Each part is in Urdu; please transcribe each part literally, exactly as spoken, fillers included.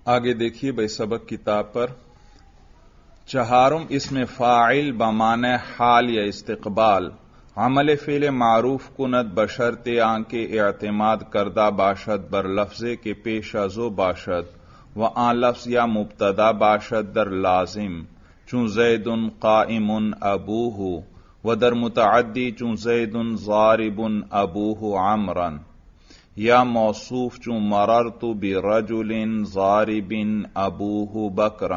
آگے دیکھیے بھائی سبق کتاب پر چہارم اسم فاعل بمعنی حال یا استقبال عمل فعل معروف کند بشرط آنکه اعتماد کردہ باشد بر لفظے کے پیش ازو باشد و آن لفظ یا مبتدا باشد در لازم چون زید قائم ابوہ و در متعدی چون زید ضارب ابوہ عمرا یا موصوف چون مررت برجل ضارب ابوہ بکرا۔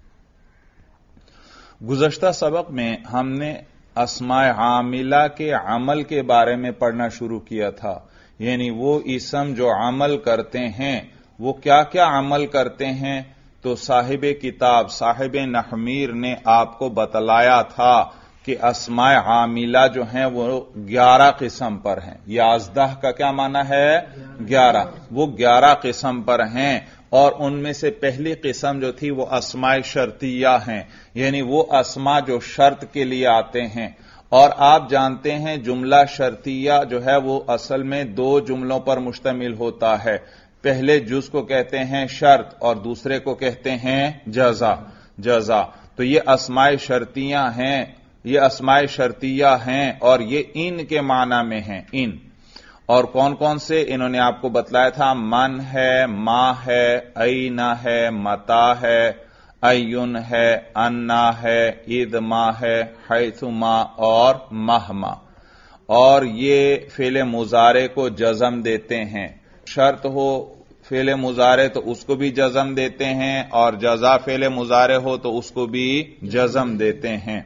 گزشتہ سبق میں ہم نے اسماء عاملہ کے عمل کے بارے میں پڑھنا شروع کیا تھا، یعنی وہ اسم جو عمل کرتے ہیں وہ کیا کیا عمل کرتے ہیں، تو صاحب کتاب صاحب نحمیر نے آپ کو بتلایا تھا کہ اسماء عاملہ جو ہیں وہ گیارہ قسم پر ہیں۔ یازدہ کا کیا معنی ہے؟ گیارہ۔ وہ گیارہ قسم پر ہیں، اور ان میں سے پہلی قسم جو تھی وہ اسماء شرطیہ ہیں، یعنی وہ اسماء جو شرط کے لیے آتے ہیں۔ اور آپ جانتے ہیں جملہ شرطیہ جو ہے وہ اصل میں دو جملوں پر مشتمل ہوتا ہے، پہلے جز کو کہتے ہیں شرط اور دوسرے کو کہتے ہیں جزا جزا تو یہ اسماء شرطیہ ہیں، یہ اسماء شرطیہ ہیں اور یہ ان کے معنی میں ہیں۔ ان اور کون کون سے انہوں نے آپ کو بتلایا تھا، من ہے، ما ہے، این ہے، متا ہے، ایون ہے، انا ہے، ادما ہے، حیثما اور مہما۔ اور یہ فعل مضارع کو جزم دیتے ہیں، شرط ہو فعل مضارع تو اس کو بھی جزم دیتے ہیں، اور جزا فعل مضارع ہو تو اس کو بھی جزم دیتے ہیں۔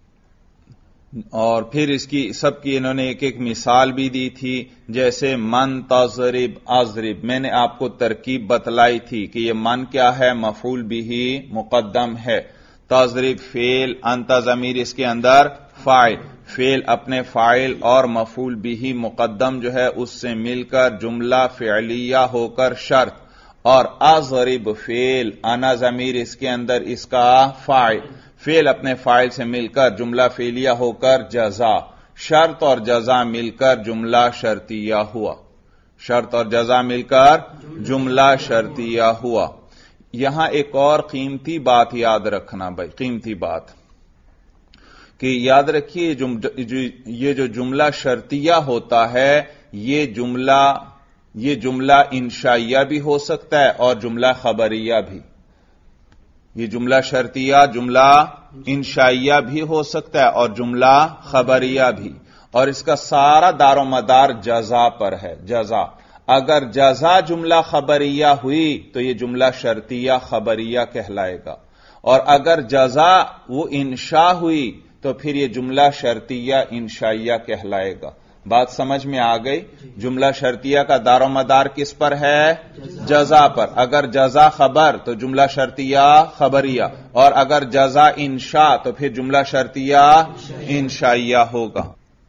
اور پھر اس کی سب کی انہوں نے ایک ایک مثال بھی دی تھی، جیسے من تضرب اضرب، میں نے آپ کو ترکیب بتلائی تھی کہ یہ من کیا ہے، مفعول بھی مقدم ہے، تضرب فعل، انت ضمیر اس کے اندر فاعل، فعل اپنے فاعل اور مفعول بھی مقدم جو ہے اس سے مل کر جملہ فعلیہ ہو کر شرط، اور اضرب فعل، انا ضمیر اس کے اندر اس کا فاعل، فعل اپنے فاعل سے مل کر جملہ فعلیہ ہو کر جزا، شرط اور جزا مل کر جملہ شرطیہ ہوا، شرط اور جزا مل کر جملہ شرطیہ ہوا۔ یہاں ایک اور قیمتی بات یاد رکھنا بھائی، قیمتی بات کہ یاد رکھیے یہ جو جملہ شرطیہ ہوتا ہے یہ جملہ یہ جملہ انشائیہ بھی ہو سکتا ہے اور جملہ خبریہ بھی، یہ جملہ شرطیہ جملہ انشائیہ بھی ہو سکتا ہے اور جملہ خبریہ بھی، اور اس کا سارا دار و مدار جزا پر ہے، جزا۔ اگر جزا جملہ خبریہ ہوئی تو یہ جملہ شرطیہ خبریہ کہلائے گا، اور اگر جزا وہ انشاء ہوئی تو پھر یہ جملہ شرطیہ انشائیہ کہلائے گا۔ بات سمجھ میں آ گئی؟ جملہ شرطیہ کا دار و مدار کس پر ہے؟ جزا پر۔ اگر جزا خبر تو جملہ شرطیہ خبریہ، اور اگر جزا انشاء تو پھر جملہ شرطیہ انشائیہ ہوگا۔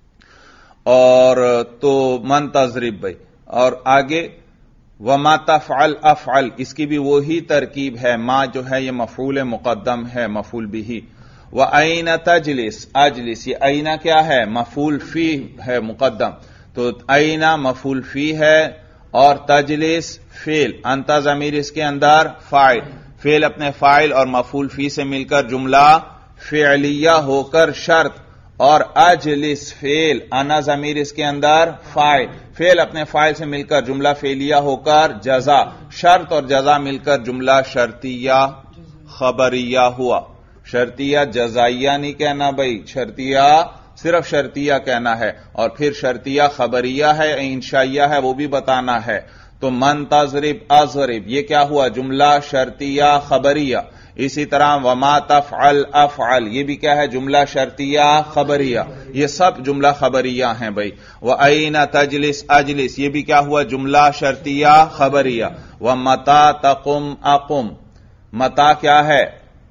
اور تو من تضرب بھائی، اور آگے وما تفعل افعل، اس کی بھی وہی ترکیب ہے، ما جو ہے یہ مفعول مقدم ہے، مفعول بھی۔ وَأَيْنَ تَجْلِسْ اجلس، یہ اینا کیا ہے؟ مفعول فی ہے مقدم، تو اینا مفعول فی ہے اور تجلس فعل، انت ضمیر اس کے اندر فاعل، فعل اپنے فاعل اور مفعول فی سے مل کر جملہ فعلیہ ہو کر شرط، اور اجلس فعل، انا ضمیر اس کے اندر فاعل، فعل اپنے فاعل سے مل کر جملہ فعلیہ ہو کر جزا، شرط اور جزا مل کر جملہ شرطیہ خبریہ ہوا۔ شرطیہ جزائیہ نہیں کہنا بھائی، شرطیہ صرف شرطیہ کہنا ہے، اور پھر شرطیہ خبریہ ہے انشائیہ ہے وہ بھی بتانا ہے۔ تو من تضرب اضرب یہ کیا ہوا؟ جملہ شرطیہ خبریہ۔ اسی طرح وما تفعل افعل یہ بھی کیا ہے؟ جملہ شرطیہ خبریہ، یہ سب جملہ خبریہ ہیں بھائی۔ وَأَيْنَ تَجْلِسْ اجلس یہ بھی کیا ہوا؟ جملہ شرطیہ خبریہ۔ وَمَتَا تَقُمْ اقم، متا کیا ہے؟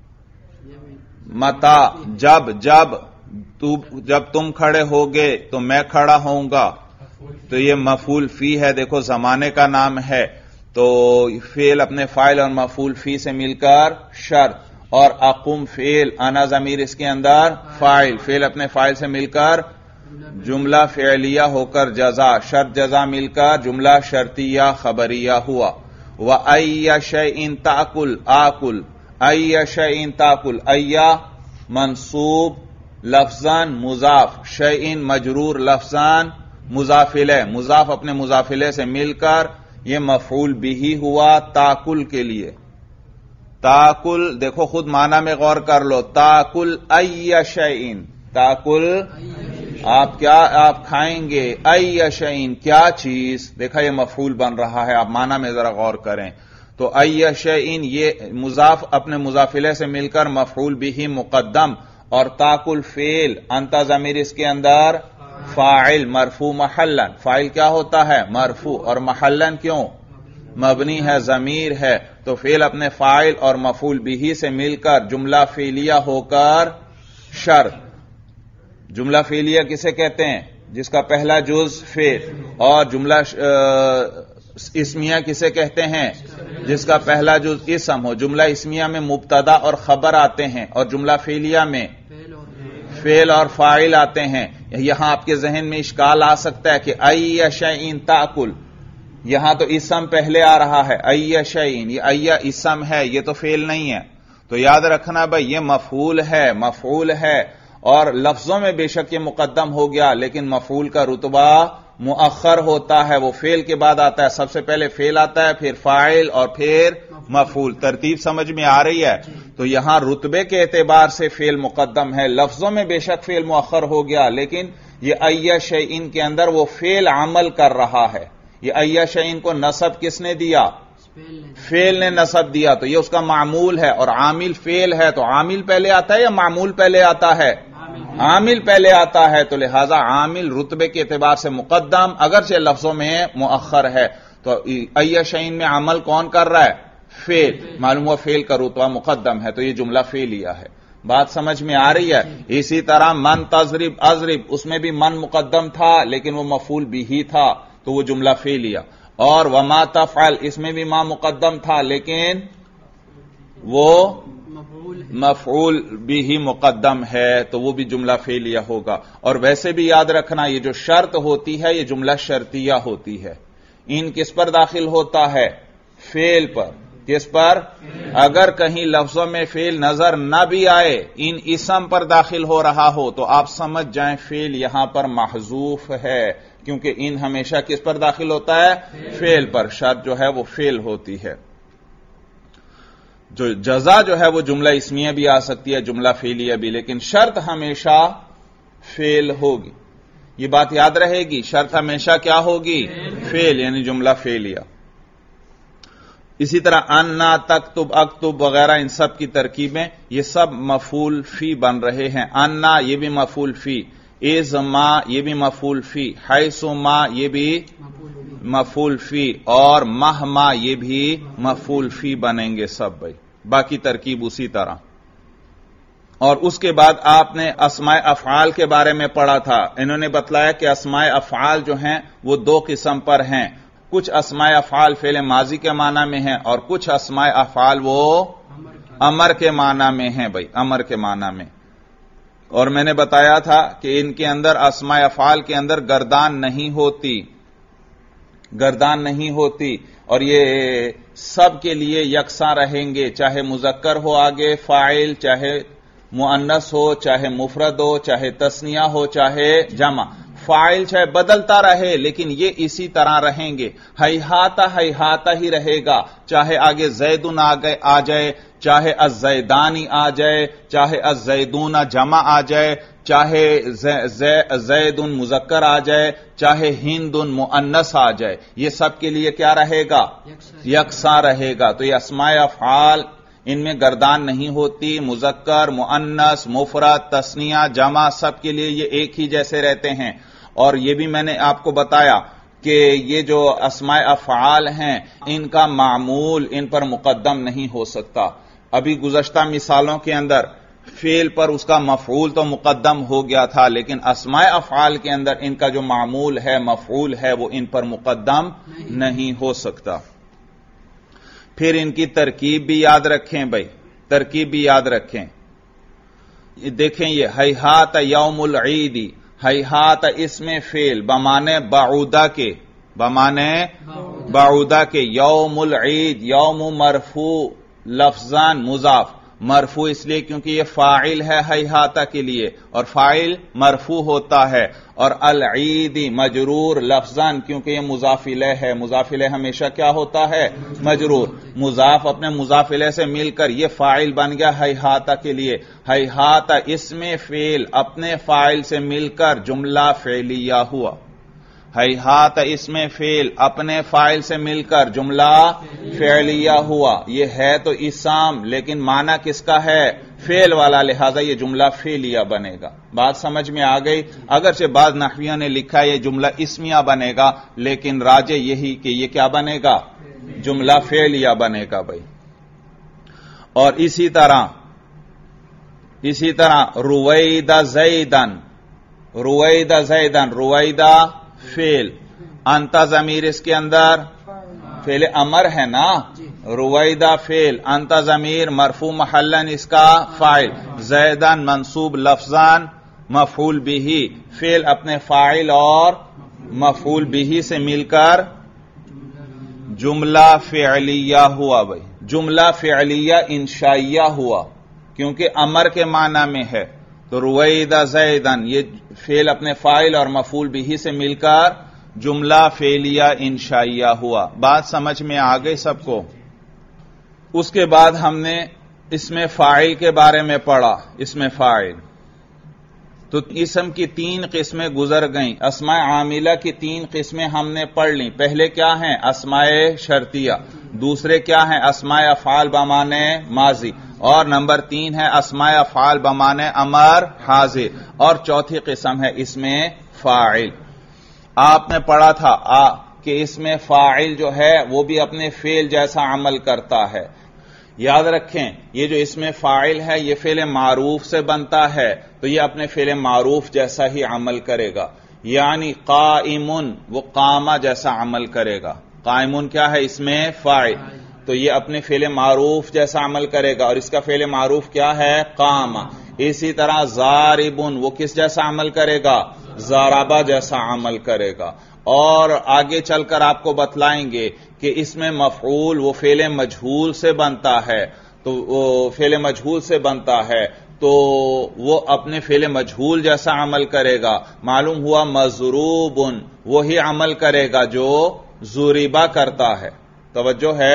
متا جب، جب تو جب تم کھڑے ہوگے تو میں کھڑا ہوں گا، تو یہ مفعول فی ہے، دیکھو زمانے کا نام ہے، تو فعل اپنے فاعل اور مفعول فی سے مل کر شرط، اور اقم فعل، انا ضمیر اس کے اندر فاعل، فعل اپنے فاعل سے مل کر جملہ فعلیہ ہو کر جزا، شرط جزا مل کر جملہ شرطیہ خبریہ ہوا۔ व अय्य शैइन ताकुल आकुल, अय्य शैइन ताकुल, अय्या मंसूब लफ्जान मुजाफ, शैइन मजरूर लफ्जान मुजाफिले, मुजाफ अपने मुजाफिले से मिलकर यह मफूल बिही हुआ ताकुल के लिए। ताकुल देखो खुद माना में गौर कर लो, ताकुल अय्य शैइन, ताकुल आप क्या आप खाएंगे, अय्य शैइन क्या चीज, देखा यह मफूल बन रहा है, आप माना में जरा गौर करें तो अय्य शैइन ये मुजाफ अपने मुजाफिले से मिलकर मफूल बिही मुकद्दम, और ताकुल फेल अंता ज़मीर इसके अंदर फाइल मरफू महल्लन, फाइल क्या होता है मरफू, और महल्लन क्यों मबनी है ज़मीर है, तो फेल अपने फाइल और मफूल बिही से मिलकर जुमला फेलिया होकर शर्त। जुमला फेलिया किसे कहते हैं, जिसका पहला जुज फेल, और जुमला इस्मिया किसे कहते हैं, जिसका पहला जुज इसम हो। जुमला इस्मिया में मुब्तदा और खबर आते हैं, और जुमला फेलिया में फेल और फाइल आते हैं। यहां आपके जहन में इश्काल आ सकता है कि अय्य शैइन ताकुल, यहां तो इसम पहले आ रहा है, अय्य शैइन, ये अय्या इसम है, ये तो फेल नहीं है। तो याद रखना भाई ये मफूल है, मफूल है, और लफ्जों में बेशक ये मुकद्दम हो गया, लेकिन मफूल का रुतबा मुअख्खर होता है, वो फेल के बाद आता है। सबसे पहले फेल आता है, फिर फाइल और फिर मफूल। तरतीब समझ में आ रही है? तो यहां रुतबे के एतबार से फेल मुकद्दम है, लफ्जों में बेशक फेल मुअख्खर हो गया, लेकिन ये अय्या शैइन के अंदर वो फेल अमल कर रहा है। ये अय्या शैइन को नसब किसने दिया, फेल ने नसब दिया, तो ये उसका मामूल है, और आमिल फेल है, तो आमिल पहले आता है या मामूल पहले आता है, आमिल पहले आता है। तो लिहाजा आमिल रुतबे के एतबार से मुकद्दम, अगरचे लफ्जों में मुअख्खर है। तो अय्या शैइन में अमल कौन कर रहा है, फेल, मालूम हुआ फेल का रुतबा मुकद्दम है, तो ये जुमला फेलिया है। बात समझ में आ रही है? इसी तरह मन तजरिब अजरिब, उसमें भी मन मुकद्दम था लेकिन वो मफूल बिही था, तो वो जुमला फेलिया। और वमा तफ़अल, इसमें भी मा मुकद्दम था लेकिन वो मफऊल बिही मुकद्दम है, तो वो भी जुमला फेलिया होगा। और वैसे भी याद रखना ये जो शर्त होती है ये जुमला शर्तिया होती है। इन किस पर दाखिल होता है, फेल पर। किस पर, अगर कहीं लफ्जों में फेल नजर न भी आए, इन इसम पर दाखिल हो रहा हो, तो आप समझ जाएं फेल यहां पर महजूफ है, क्योंकि इन हमेशा किस पर दाखिल होता है, फेल पर। शर्त जो है वो फेल होती है। जो जजा जो है वो जुमला इस्मिया भी आ सकती है, जुमला फेलिया भी, लेकिन शर्त हमेशा फेल होगी। ये बात याद रहेगी, शर्त हमेशा क्या होगी, फेल, यानी जुमला फेलिया। इसी तरह अन्ना तक्तुब अक्तुब वगैरह इन सब की तरकीबें ये सब मफूल फी बन रहे हैं। अन्ना ये भी मफूल फी, इज मा ये भी मफूल फी, हैसु मा ये भी मफूल फी, और महमा ये भी मफूल फी बनेंगे सब भाई। बाकी तरकीब उसी तरह। और उसके बाद आपने अस्माए अफआल के बारे में पढ़ा था। इन्होंने बतलाया कि अस्माए अफआल जो हैं वो दो किस्म पर हैं। कुछ अस्माए अफआल फेले माजी के माना में हैं, और कुछ अस्माए अफआल वो अमर के माना में हैं भाई, अमर के माना में। और मैंने बताया था कि इनके अंदर अस्माए अफआल के अंदर गर्दान नहीं होती, गर्दान नहीं होती, और ये सब के लिए यकसा रहेंगे, चाहे मुजक्कर हो आगे फाइल, चाहे मुअन्नस हो, चाहे मुफरद हो, चाहे तस्निया हो, चाहे जमा। फाइल चाहे बदलता रहे लेकिन ये इसी तरह रहेंगे। हैहाता हैहाता ही रहेगा, चाहे आगे जैदुन आगे आ जाए, चाहे अज़ैदानी आ जाए, चाहे अज़ैदूना जमा आ जाए, चाहे जैदुन मुजक्कर आ जाए, चाहे हिंदुन मुअन्नस आ जाए, ये सब के लिए क्या रहेगा, यकसा रहेगा। तो ये अस्माए अफ़आल, इनमें गर्दान नहीं होती। मुजक्कर, मुअन्नस, मुफरद, तस्निया, जमा, सब के लिए ये एक ही जैसे रहते हैं। और ये भी मैंने आपको बताया कि ये जो अस्माए अफ़आल हैं इनका मामूल इन पर मुकद्दम नहीं हो सकता। अभी गुज़श्ता मिसालों के अंदर फेल पर उसका मफऊल तो मुकद्दम हो गया था, लेकिन अस्माए अफ़आल के अंदर इनका जो मामूल है, मफऊल है, वो इन पर मुकद्दम नहीं, नहीं हो सकता। फिर इनकी तरकीब भी याद रखें भाई, तरकीब भी याद रखें। देखें ये हैहात यौमुल ईदी, हैहात इसमें फेल बमाने बाउदा के, بمانے بعودہ کے یوم العید، یوم مرفوع لفظان مضاف، مرفوع اس لیے کیونکہ یہ فاعل ہے ہیہاتہ کے لیے اور فاعل مرفوع ہوتا ہے، اور العید مجرور لفظان کیونکہ یہ مضاف الیہ ہے، مضاف الیہ ہمیشہ کیا ہوتا ہے؟ مجرور، مضاف اپنے مضاف الیہ سے مل کر یہ فاعل بن گیا ہیہاتہ کے لیے، ہیہاتہ اسم فعل اپنے فاعل سے مل کر جملہ فعلیہ ہوا، ہیہات اسم فعل اپنے فاعل سے مل کر جملہ فعلیہ ہوا، یہ ہے تو اسم لیکن معنی کس کا ہے؟ فعل والا، لہذا یہ جملہ فعلیہ بنے گا۔ بات سمجھ میں آ گئی؟ اگرچہ بعض نحویوں نے لکھا یہ جملہ اسمیہ بنے گا، لیکن راجح یہی کہ یہ کیا بنے گا؟ جملہ فعلیہ بنے گا بھائی۔ اور اسی طرح اسی طرح رویدہ زیدن، رویدہ زیدن، رویدہ فعل، انتا ضمیر اس کے اندر فعل امر ہے نا، رویدہ فعل، انتا ضمیر مرفوع محلن اس کا فاعل، زیدن منصوب لفظان مفعول به، فعل اپنے فاعل اور مفعول به سے مل کر جملہ فعلیہ ہوا بھائی، جملہ فعلیہ انشائیہ ہوا کیونکہ امر کے معنی میں ہے، تو رویدہ زیدن یہ فعل اپنے فاعل اور مفعول به سے مل کر جملہ فعلیہ انشائیہ ہوا۔ بات سمجھ میں آ گئی سب کو؟ اس کے بعد ہم نے اسم فاعل کے بارے میں پڑھا، اسم فاعل تو اسم کی تین قسمیں گزر گئیں، اسماء عاملہ کی تین قسمیں ہم نے پڑھ لیں۔ پہلے کیا ہیں؟ اسماء شرطیہ، دوسرے کیا ہیں؟ اسماء افعال بمانے ماضی، اور نمبر تین ہے اسماء افعال بمانے امر حاضر، اور چوتھی قسم ہے اسم فاعل۔ آپ نے پڑھا تھا آ کہ اسم فاعل جو ہے وہ بھی اپنے فعل جیسا عمل کرتا ہے۔ یاد رکھیں یہ جو اسم فاعل ہے یہ فعل معروف سے بنتا ہے تو یہ اپنے فعل معروف جیسا ہی عمل کرے گا، یعنی قائمن وہ قامہ جیسا عمل کرے گا۔ قائمن کیا ہے؟ اسم فاعل، تو یہ اپنے فعل معروف جیسا عمل کرے گا، اور اس کا فعل معروف کیا ہے؟ قامہ۔ اسی طرح ضاربن وہ کس جیسا عمل کرے گا؟ ضربہ جیسا عمل کرے گا۔ اور آگے چل کر آپ کو بتلائیں گے کہ اس میں مفعول وہ فعل مجہول سے بنتا ہے، تو وہ فعل مجہول سے بنتا ہے تو وہ اپنے فعل مجہول جیسا عمل کرے گا۔ معلوم ہوا مضروبن وہی عمل کرے گا جو ضربہ کرتا ہے، توجہ ہے،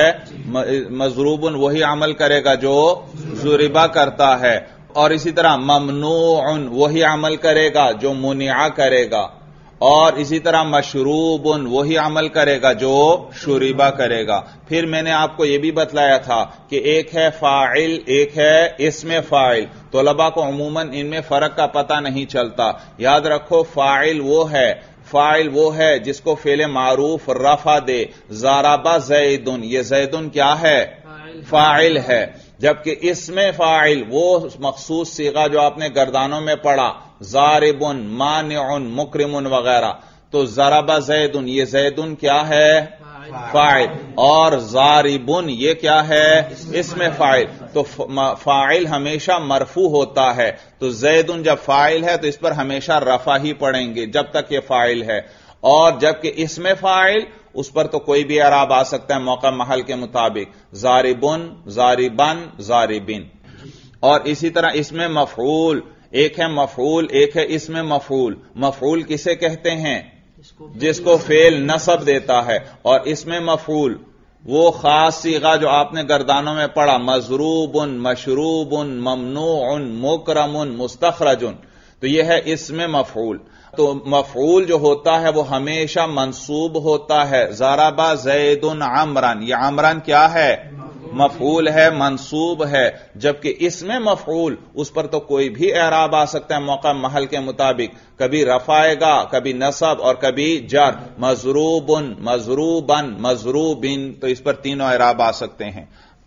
مضروبن وہی عمل کرے گا جو ضربہ کرتا ہے، اور اسی طرح ممنوع وہی عمل کرے گا جو منع کرے گا، اور اسی طرح مشروب وہی عمل کرے گا جو شربہ کرے گا۔ پھر میں نے آپ کو یہ بھی بتلایا تھا کہ ایک ہے فاعل ایک ہے اسم فاعل، طلباء کو عموماً ان میں فرق کا پتہ نہیں چلتا۔ یاد رکھو فاعل وہ ہے فاعل وہ ہے جس کو فعل معروف رفع دے، ضربہ زیدن، یہ زیدن کیا ہے؟ فاعل ہے، جبکہ اسم فاعل وہ مخصوص صیغہ جو آپ نے گردانوں میں پڑھا، ضاربن، مانع، مکرم وغیرہ، تو ضربہ زیدن یہ زیدن کیا ہے؟ فاعل، اور ضاربن یہ کیا ہے؟ اسم فاعل۔ تو فاعل ہمیشہ مرفوع ہوتا ہے، تو زیدن جب فاعل ہے تو اس پر ہمیشہ رفع ہی پڑھیں گے جب تک یہ فاعل ہے، اور جبکہ اسم فاعل اس پر تو کوئی بھی اعراب آ سکتا ہے موقع محل کے مطابق، ضاربن، ضاربن، ضاربن۔ اور اسی طرح اسم مفعول، ایک ہے مفعول ایک ہے اسم مفعول۔ مفعول کسے کہتے ہیں؟ جس کو فعل نصب دیتا ہے، اور اسم مفعول وہ خاص صیغہ جو آپ نے گردانوں میں پڑھا، مضروب، مشروب، ممنوع، مکرم، مستخرج، تو یہ ہے اسم مفعول۔ تو مفعول جو ہوتا ہے وہ ہمیشہ منصوب ہوتا ہے، ضربہ زید عمرن، یہ عمرن کیا ہے؟ مفعول ہے، منصوب ہے، جبکہ اسم مفعول اس پر تو کوئی بھی اعراب آ سکتا ہے موقع محل کے مطابق، کبھی رفع آئے گا، کبھی نصب، اور کبھی جر، مضروبن، مضروبن، مضروبن، تو اس پر تینوں اعراب آ سکتے ہیں۔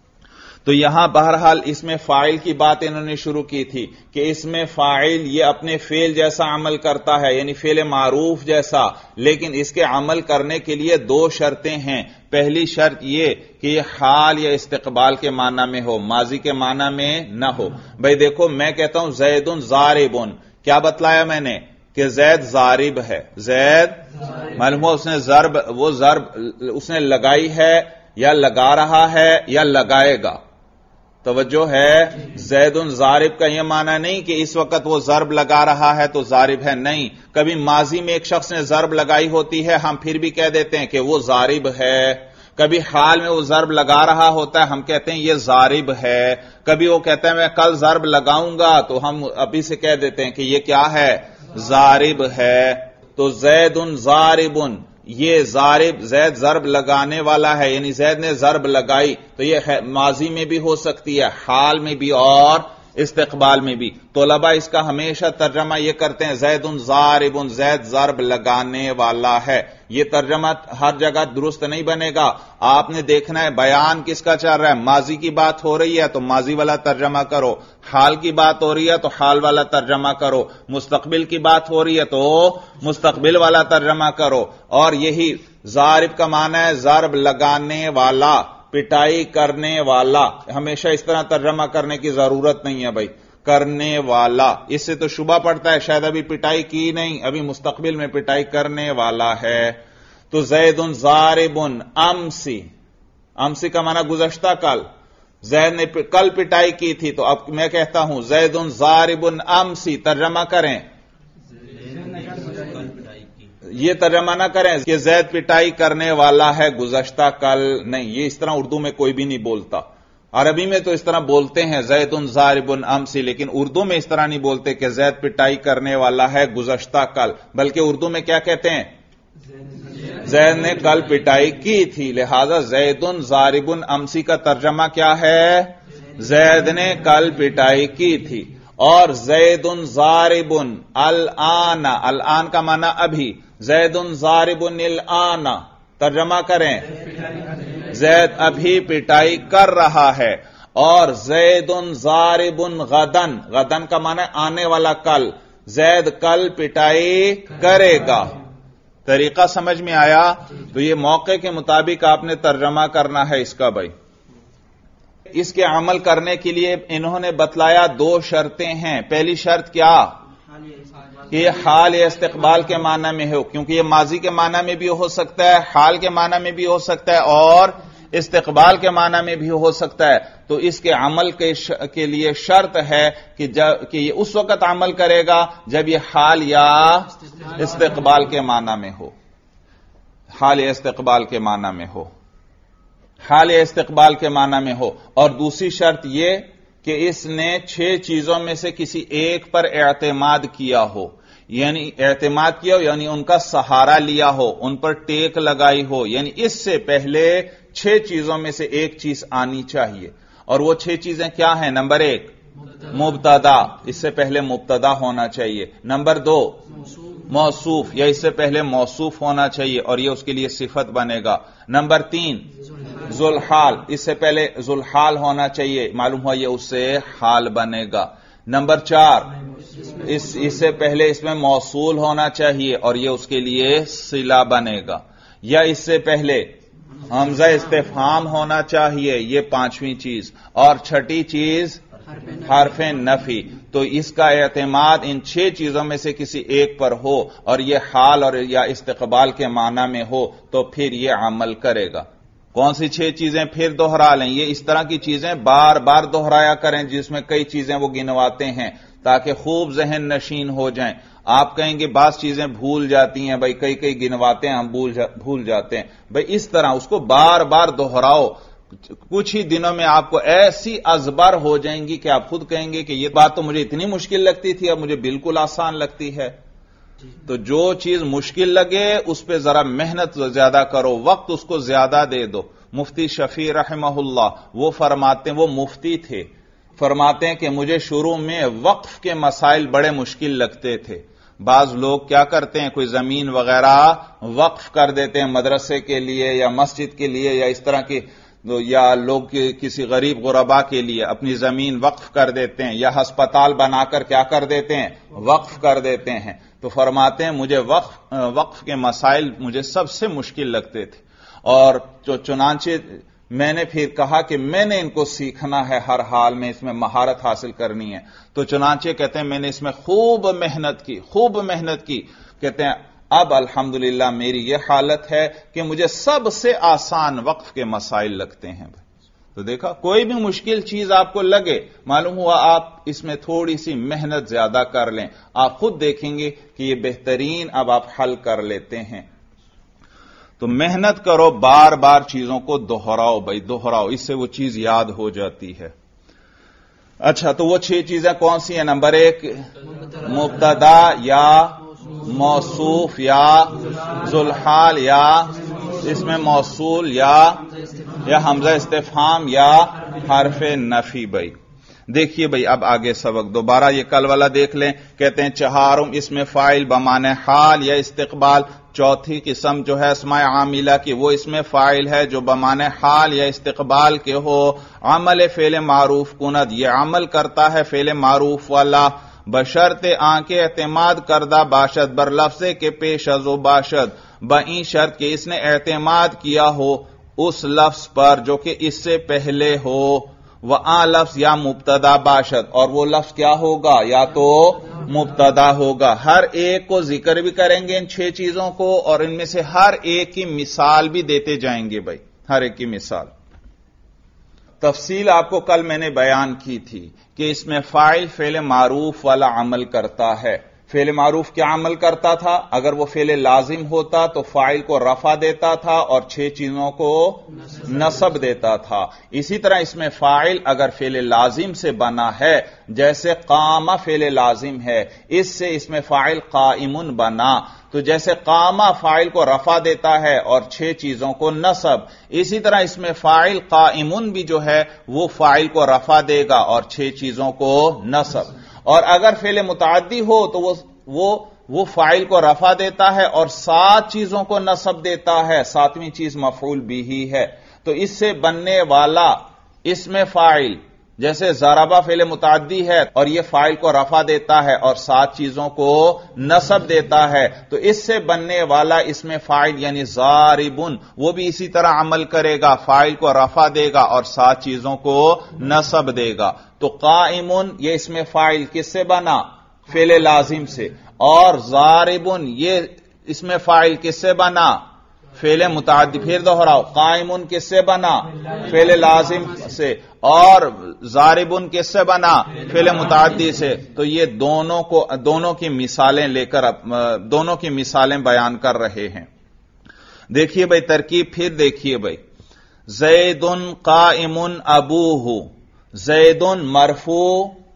تو یہاں بہرحال اس میں فاعل کی بات انہوں نے شروع کی تھی کہ اس میں فاعل یہ اپنے فعل جیسا عمل کرتا ہے، یعنی فعل معروف جیسا، لیکن اس کے عمل کرنے کے لیے دو شرطیں ہیں۔ پہلی شرط یہ کہ یہ حال یا استقبال کے معنی میں ہو، ماضی کے معنی میں نہ ہو۔ بھئی دیکھو میں کہتا ہوں زیدن ضاربن، کیا بتلایا میں نے کہ زید ضارب ہے. زید معلوم ہوا اس نے ضرب وہ ضرب اس نے لگائی ہے یا لگا رہا ہے یا لگائے گا. توجہ ہے, زید ضارب کا یہ معنی نہیں کہ اس وقت وہ ضرب لگا رہا ہے تو ضارب ہے, نہیں. کبھی ماضی میں ایک شخص نے ضرب لگائی ہوتی ہے, ہم پھر بھی کہہ دیتے ہیں کہ وہ ضارب ہے. کبھی حال میں وہ ضرب لگا رہا ہوتا ہے, ہم کہتے ہیں یہ ضارب ہے. کبھی وہ کہتا ہے میں کل ضرب لگاؤں گا, تو ہم ابھی سے کہہ دیتے ہیں کہ یہ کیا ہے, ضارب ہے. تو زید ضارب, یہ ضارب زید ضرب لگانے والا ہے, یعنی زید نے ضرب لگائی. تو یہ ماضی میں بھی ہو سکتی ہے, حال میں بھی اور استقبال میں بھی. طلباء اس کا ہمیشہ ترجمہ یہ کرتے ہیں زید ضارب, زید ضرب لگانے والا ہے. یہ ترجمہ ہر جگہ درست نہیں بنے گا. آپ نے دیکھنا ہے بیان کس کا چل رہا ہے. ماضی کی بات ہو رہی ہے تو ماضی والا ترجمہ کرو, حال کی بات ہو رہی ہے تو حال والا ترجمہ کرو, مستقبل کی بات ہو رہی ہے تو مستقبل والا ترجمہ کرو. اور یہی ضارب کا معنی ہے ضرب لگانے والا, پٹائی کرنے والا. ہمیشہ اس طرح ترجمہ کرنے کی ضرورت نہیں ہے بھائی, کرنے والا. اس سے تو شبہ پڑتا ہے شاید ابھی پٹائی کی نہیں, ابھی مستقبل میں پٹائی کرنے والا ہے. تو زید ضارب امسی, امسی کا معنی گزشتہ کل. زید نے کل پٹائی کی تھی, تو اب میں کہتا ہوں زید ضارب امسی. ترجمہ کریں, یہ ترجمہ نہ کریں کہ زید پٹائی کرنے والا ہے گزشتہ کل. نہیں, یہ اس طرح اردو میں کوئی بھی نہیں بولتا. عربی میں تو اس طرح بولتے ہیں زید ضارب امسی, لیکن اردو میں اس طرح نہیں بولتے کہ زید پٹائی کرنے والا ہے گزشتہ کل. بلکہ اردو میں کیا کہتے ہیں, زید نے کل پٹائی کی تھی. لہذا زید ضارب امسی کا ترجمہ کیا ہے, زید نے کل پٹائی کی تھی. اور زید ضارب الآن, الآن کا معنی ابھی. زید ضارب الآن, ترجمہ کریں زید ابھی پٹائی کر رہا ہے. اور زید ضارب غدن, غدن کا معنی آنے والا کل. زید کل پٹائی کرے گا. طریقہ سمجھ میں آیا؟ تو یہ موقع کے مطابق آپ نے ترجمہ کرنا ہے اس کا بھائی. اس کے عمل کرنے کے لیے انہوں نے بتلایا دو شرطیں ہیں. پہلی شرط کیا, کہ یہ حال یا استقبال کے معنی میں ہو, کیونکہ یہ ماضی کے معنی میں بھی ہو سکتا ہے, حال کے معنی میں بھی ہو سکتا ہے اور استقبال کے معنی میں بھی ہو سکتا ہے. تو اس کے عمل کے, ش... کے لیے شرط ہے کہ, جب... کہ یہ اس وقت عمل کرے گا جب یہ حال یا استقبال کے معنی میں ہو. حال یا استقبال کے معنی میں ہو, حال یا استقبال کے معنی میں ہو. اور دوسری شرط یہ کہ اس نے چھ چیزوں میں سے کسی ایک پر اعتماد کیا ہو. یعنی اعتماد کیا ہو یعنی ان کا سہارا لیا ہو, ان پر ٹیک لگائی ہو. یعنی اس سے پہلے چھ چیزوں میں سے ایک چیز آنی چاہیے. اور وہ چھ چیزیں کیا ہیں؟ نمبر ایک مبتدا, اس سے پہلے مبتدا ہونا چاہیے. نمبر دو موصوف, یا اس سے پہلے موصوف ہونا چاہیے اور یہ اس کے لیے صفت بنے گا. نمبر تین ذوالحال, اس سے پہلے ذوالحال ہونا چاہیے, معلوم ہوا یہ اس سے حال بنے گا. نمبر چار اس اس سے پہلے اس میں موصول ہونا چاہیے اور یہ اس کے لیے صلہ بنے گا. یا اس سے پہلے حمزہ استفہام ہونا چاہیے, یہ پانچویں چیز. اور چھٹی چیز حرف نفی. تو اس کا اعتماد ان چھ چیزوں میں سے کسی ایک پر ہو اور یہ حال اور یا استقبال کے معنی میں ہو تو پھر یہ عمل کرے گا. کون سی چھ چیزیں پھر دوہرا لیں, یہ اس طرح کی چیزیں بار بار دوہرایا کریں جس میں کئی چیزیں وہ گنواتے ہیں تاکہ خوب ذہن نشین ہو جائیں. آپ کہیں گے بعض چیزیں بھول جاتی ہیں بھائی, کئی کئی گنواتے ہیں ہم بھول جاتے ہیں. بھائی اس طرح اس کو بار بار دوہراؤ, کچھ ہی دنوں میں آپ کو ایسی ازبر ہو جائیں گی کہ آپ خود کہیں گے کہ یہ بات تو مجھے اتنی مشکل لگتی تھی اب مجھے بالکل آسان لگتی ہے. تو جو چیز مشکل لگے اس پہ ذرا محنت زیادہ کرو, وقت اس کو زیادہ دے دو. مفتی شفیع رحمہ اللہ وہ فرماتے ہیں, وہ مفتی تھے, فرماتے ہیں کہ مجھے شروع میں وقف کے مسائل بڑے مشکل لگتے تھے. بعض لوگ کیا کرتے ہیں, کوئی زمین وغیرہ وقف کر دیتے ہیں مدرسے کے لیے یا مسجد کے لیے یا اس طرح کی, یا لوگ کسی غریب غربا کے لیے اپنی زمین وقف کر دیتے ہیں یا ہسپتال بنا کر کیا کر دیتے ہیں, وقف کر دیتے ہیں. تو فرماتے ہیں مجھے وقف وقف کے مسائل مجھے سب سے مشکل لگتے تھے. اور چنانچہ میں نے پھر کہا کہ میں نے ان کو سیکھنا ہے، ہر حال میں اس میں مہارت حاصل کرنی ہے، تو چنانچہ کہتے ہیں میں نے اس میں خوب محنت کی خوب محنت کی کہتے ہیں اب الحمدللہ میری یہ حالت ہے کہ مجھے سب سے آسان وقف کے مسائل لگتے ہیں۔ تو دیکھا، کوئی بھی مشکل چیز آپ کو لگے، معلوم ہوا آپ اس میں تھوڑی سی محنت زیادہ کر لیں، آپ خود دیکھیں گے کہ یہ بہترین اب آپ حل کر لیتے ہیں۔ تو محنت کرو، بار بار چیزوں کو دوہراؤ، بھائی دوہراؤ، اس سے وہ چیز یاد ہو جاتی ہے۔ اچھا، تو وہ چھ چیزیں کون سی ہیں؟ نمبر ایک، مبتدا یا موصوف یا ذوالحال یا اس میں موصول یا یا حمزہ استفہام یا حرف نفی۔ بھائی دیکھیے بھائی اب آگے سبق دوبارہ یہ کل والا دیکھ لیں، کہتے ہیں چہارم اس میں فاعل بمعنی حال یا استقبال، چوتھی قسم جو ہے اسماء عاملہ کی وہ اس میں فاعل ہے جو بمعنی حال یا استقبال کے ہو، عمل فعل معروف کند، یہ عمل کرتا ہے فعل معروف والا، بشرط آنکھ اعتماد کردہ باشد بر لفظے کے پیش از و باشد، بئیں شرط کہ اس نے اعتماد کیا ہو اس لفظ پر جو کہ اس سے پہلے ہو، وآ لفظ یا مبتدا باشد، اور وہ لفظ کیا ہوگا؟ یا تو مبتدا ہوگا۔ ہر ایک کو ذکر بھی کریں گے ان چھ چیزوں کو، اور ان میں سے ہر ایک کی مثال بھی دیتے جائیں گے بھائی، ہر ایک کی مثال۔ تفصیل آپ کو کل میں نے بیان کی تھی کہ اس میں فاعل فعل معروف والا عمل کرتا ہے۔ فعل معروف کیا عمل کرتا تھا؟ اگر وہ فعل لازم ہوتا تو فاعل کو رفع دیتا تھا اور چھ چیزوں کو نصب دیتا تھا۔ اسی طرح اس میں فاعل اگر فعل لازم سے بنا ہے، جیسے قام فعل لازم ہے، اس سے اس میں فاعل قائمن بنا، تو جیسے قام فاعل کو رفع دیتا ہے اور چھ چیزوں کو نصب، اسی طرح اس میں فاعل قائمن بھی جو ہے وہ فاعل کو رفع دے گا اور چھ چیزوں کو نصب۔ اور اگر فعل متعدی ہو تو وہ وہ وہ فاعل کو رفع دیتا ہے اور سات چیزوں کو نصب دیتا ہے، ساتویں چیز مفعول بھی ہی ہے۔ تو اس سے بننے والا اسم فاعل، جیسے ضربہ فعل متعدی ہے اور یہ فاعل کو رفع دیتا ہے اور سات چیزوں کو نصب دیتا ہے، تو اس سے بننے والا اسم فاعل یعنی ضاربن وہ بھی اسی طرح عمل کرے گا، فاعل کو رفع دے گا اور سات چیزوں کو نصب دے گا۔ تو قائمن یہ اسم فاعل کس سے بنا؟ فعل لازم سے، اور ضاربن یہ اسم فاعل کس سے بنا؟ فعل متعدی۔ پھر دوہراؤ، قائمن کس سے بنا؟ فعل لازم سے، اور ضاربن کس سے بنا؟ فعل متعدی سے۔ تو یہ دونوں کو دونوں کی مثالیں لے کر دونوں کی مثالیں بیان کر رہے ہیں۔ دیکھیے بھائی ترکیب پھر دیکھیے بھائی، زیدن قائمن ابوہ، زیدن مرفوع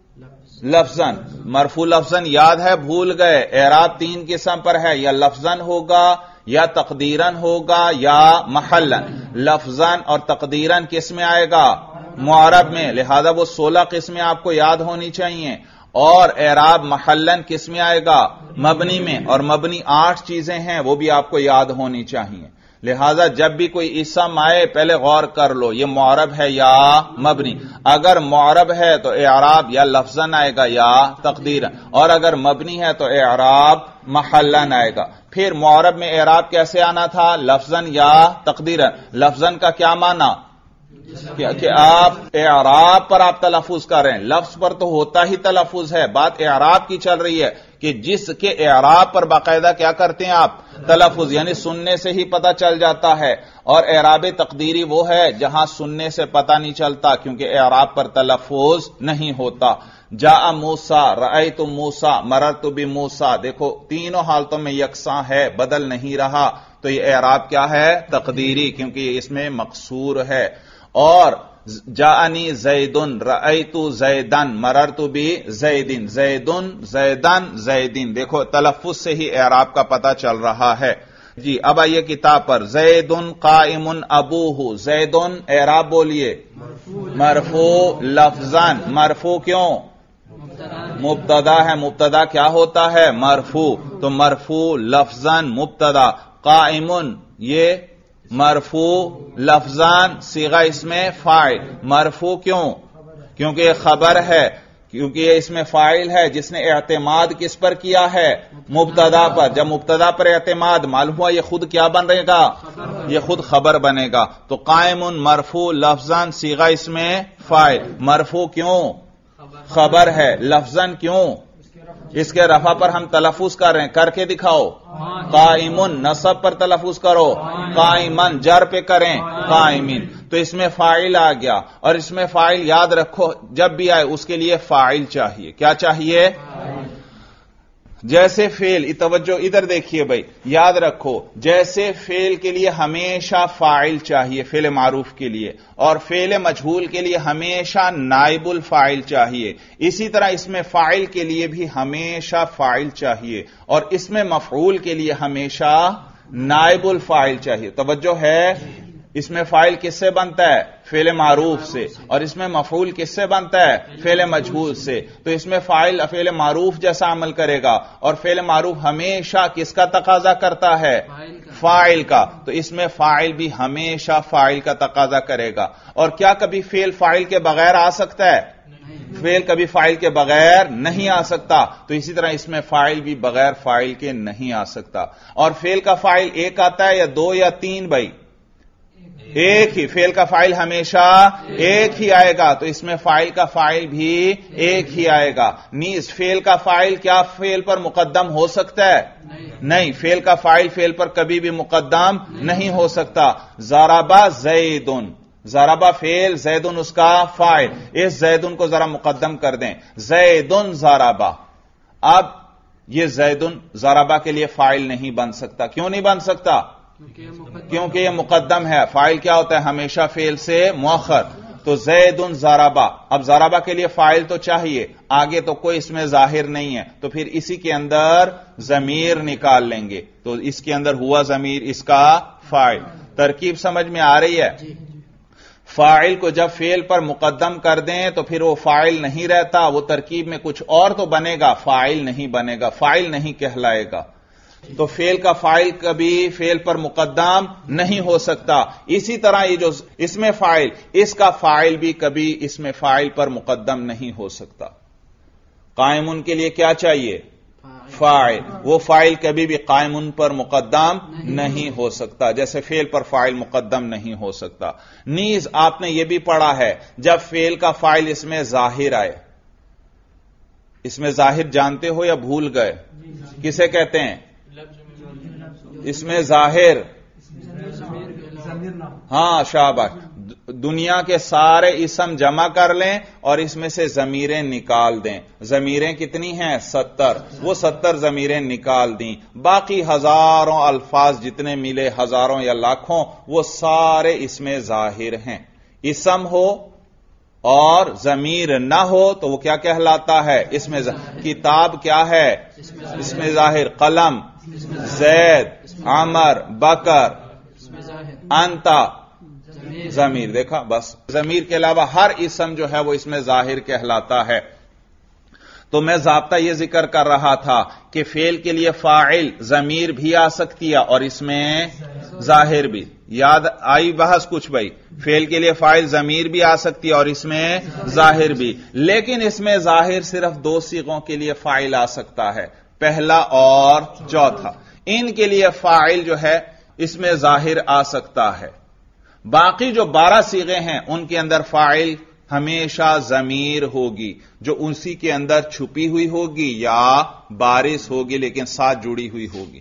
لفظاً، مرفوع لفظاً یاد ہے بھول گئے، اعراب تین قسم پر ہے، یا لفظاً ہوگا یا تقدیراً ہوگا یا محلاً۔ لفظاً اور تقدیراً کس میں آئے گا؟ معرب میں، لہذا وہ سولہ قسمیں آپ کو یاد ہونی چاہیے، اور اعراب محلاً کس میں آئے گا؟ مبنی میں، اور مبنی آٹھ چیزیں ہیں وہ بھی آپ کو یاد ہونی چاہیے۔ لہذا جب بھی کوئی اسم آئے پہلے غور کر لو یہ معرب ہے یا مبنی، اگر معرب ہے تو اعراب یا لفظاً آئے گا یا تقدیراً، اور اگر مبنی ہے تو اعراب محلاً آئے گا۔ پھر معرب میں اعراب کیسے آنا تھا؟ لفظاً یا تقدیراً۔ لفظاً کا کیا معنی؟ کہ آپ اعراب پر آپ تلفظ کر رہے ہیں، لفظ پر تو ہوتا ہی تلفظ ہے، بات اعراب کی چل رہی ہے کہ جس کے اعراب پر باقاعدہ کیا کرتے ہیں آپ؟ تلفظ، یعنی سننے سے ہی پتہ چل جاتا ہے۔ اور اعراب تقدیری وہ ہے جہاں سننے سے پتہ نہیں چلتا کیونکہ اعراب پر تلفظ نہیں ہوتا۔ جاء موسیٰ، رأیت موسیٰ، مررت بموسیٰ، دیکھو تینوں حالتوں میں یکساں ہے، بدل نہیں رہا، تو یہ اعراب کیا ہے؟ تقدیری، کیونکہ یہ اس میں مقصور ہے۔ اور جاءنی زیدن، رأیت زیدن، مررت بزیدن، زیدن زیدن زیدن، دیکھو تلفظ سے ہی اعراب کا پتہ چل رہا ہے۔ جی اب آئیے کتاب پر، زیدن قائمن ابوہ، زیدن اعراب بولیے، مرفوع لفظاً، مرفوع کیوں؟ مبتدا ہے، مبتدا کیا ہوتا ہے؟ مرفوع، تو مرفوع لفظاً مبتدا، قائمن یہ مرفوع لفظاً صیغہ اس میں فاعل، مرفوع کیوں؟ کیونکہ یہ خبر ہے، کیونکہ یہ اس میں فاعل ہے جس نے اعتماد کس پر کیا ہے؟ مبتدا پر. جب مبتدا پر اعتماد معلوم ہوا یہ خود کیا بنے گا؟ یہ خود خبر بنے گا. تو قائم مرفوع لفظاً صیغہ اس میں فاعل. مرفوع کیوں؟ خبر ہے. لفظاً کیوں؟ اس کے رفع پر ہم تلفظ کر رہے ہیں. کر کے دکھاؤ. قائم نصب پر تلفظ کرو. قائمن جر پہ کریں. قائمین. تو اس میں فاعل آ گیا. اور اس میں فاعل یاد رکھو جب بھی آئے اس کے لیے فاعل چاہیے. کیا چاہیے؟ جیسے فعل. توجہ ادھر دیکھیے بھائی، یاد رکھو جیسے فعل کے لیے ہمیشہ فاعل چاہیے فعل معروف کے لیے، اور فعل مجہول کے لیے ہمیشہ نائب الفاعل چاہیے، اسی طرح اس میں فاعل کے لیے بھی ہمیشہ فاعل چاہیے، اور اس میں مفعول کے لیے ہمیشہ نائب الفاعل چاہیے. توجہ ہے؟ اس میں فاعل کس سے بنتا ہے؟ فعل معروف سے. اور اس میں مفعول کس سے بنتا ہے؟ فعل مجہول سے. تو اس میں فاعل فعل معروف جیسا عمل کرے گا، اور فعل معروف ہمیشہ کس کا تقاضا کرتا ہے؟ فاعل کا. تو اس میں فاعل بھی ہمیشہ فاعل کا تقاضا کرے گا. اور کیا کبھی فعل فاعل کے بغیر آ سکتا ہے؟ فعل کبھی فاعل کے بغیر نہیں آ سکتا. تو اسی طرح اس میں فاعل بھی بغیر فاعل کے نہیں آ سکتا. اور فعل کا فاعل ایک آتا ہے یا دو یا تین؟ بھائی ایک ہی. فعل کا فاعل ہمیشہ ایک ہی آئے گا. تو اس میں فاعل کا فاعل بھی ایک ہی آئے گا. نیز فعل کا فاعل کیا فعل پر مقدم ہو سکتا ہے؟ نہیں. فعل کا فاعل فعل پر کبھی بھی مقدم نہیں ہو سکتا. ضربا زیدن. ضربا فعل، زیدن اس کا فاعل. اس زیدن کو ذرا مقدم کر دیں. زیدن ضربا. اب یہ زیدن ضربا کے لیے فاعل نہیں بن سکتا. کیوں نہیں بن سکتا؟ کیونکہ یہ مقدم ہے. فاعل کیا ہوتا ہے؟ ہمیشہ فعل سے مؤخر. تو زیدن ضربا. اب ضربا کے لیے فاعل تو چاہیے، آگے تو کوئی اس میں ظاہر نہیں ہے، تو پھر اسی کے اندر ضمیر نکال لیں گے. تو اس کے اندر ہوا ضمیر اس کا فاعل. ترکیب سمجھ میں آ رہی ہے؟ فاعل کو جب فعل پر مقدم کر دیں تو پھر وہ فاعل نہیں رہتا، وہ ترکیب میں کچھ اور تو بنے گا، فاعل نہیں بنے گا، فاعل نہیں کہلائے گا. تو فعل کا فاعل کبھی فعل پر مقدم نہیں ہو سکتا. اسی طرح یہ جو اس میں فاعل، اس کا فاعل بھی کبھی اس میں فاعل پر مقدم نہیں ہو سکتا. قائمن کے لیے کیا چاہیے؟ فاعل. وہ فاعل کبھی بھی قائمن پر مقدم نہیں ہو سکتا، جیسے فعل پر فاعل مقدم نہیں ہو سکتا. نیز آپ نے یہ بھی پڑھا ہے جب فعل کا فاعل اس میں ظاہر آئے. اس میں ظاہر جانتے ہو یا بھول گئے؟ کسے کہتے ہیں؟ اس میں ظاہر. ہاں شاباش. دنیا کے سارے اسم جمع کر لیں اور اس میں سے ضمیریں نکال دیں. ضمیریں کتنی ہیں؟ ستر. وہ ستر ضمیریں نکال دیں. باقی ہزاروں الفاظ جتنے ملے، ہزاروں یا لاکھوں، وہ سارے اس میں ظاہر ہیں. اسم ہو اور ضمیر نہ ہو تو وہ کیا کہلاتا ہے؟ اس میں ظاہر. کتاب کیا ہے؟ اس میں ظاہر. قلم، زید، عمر، بکر، انتا، ضمیر. دیکھا بس. ضمیر کے علاوہ ہر اسم جو ہے وہ اس میں ظاہر کہلاتا ہے. تو میں ضابطہ یہ ذکر کر رہا تھا کہ فعل کے لیے فاعل ضمیر بھی آ سکتی ہے اور اس میں ظاہر بھی. یاد آئی بحث کچھ بھائی؟ فعل کے لیے فاعل ضمیر بھی آ سکتی ہے اور اس میں ظاہر بھی. لیکن اس میں ظاہر صرف دو صیغوں کے لیے فاعل آ سکتا ہے، پہلا اور چوتھا. ان کے لیے فاعل جو ہے اس میں ظاہر آ سکتا ہے. باقی جو بارہ صیغے ہیں ان کے اندر فاعل ہمیشہ ضمیر ہوگی، جو اسی کے اندر چھپی ہوئی ہوگی یا بارز ہوگی لیکن ساتھ جڑی ہوئی ہوگی.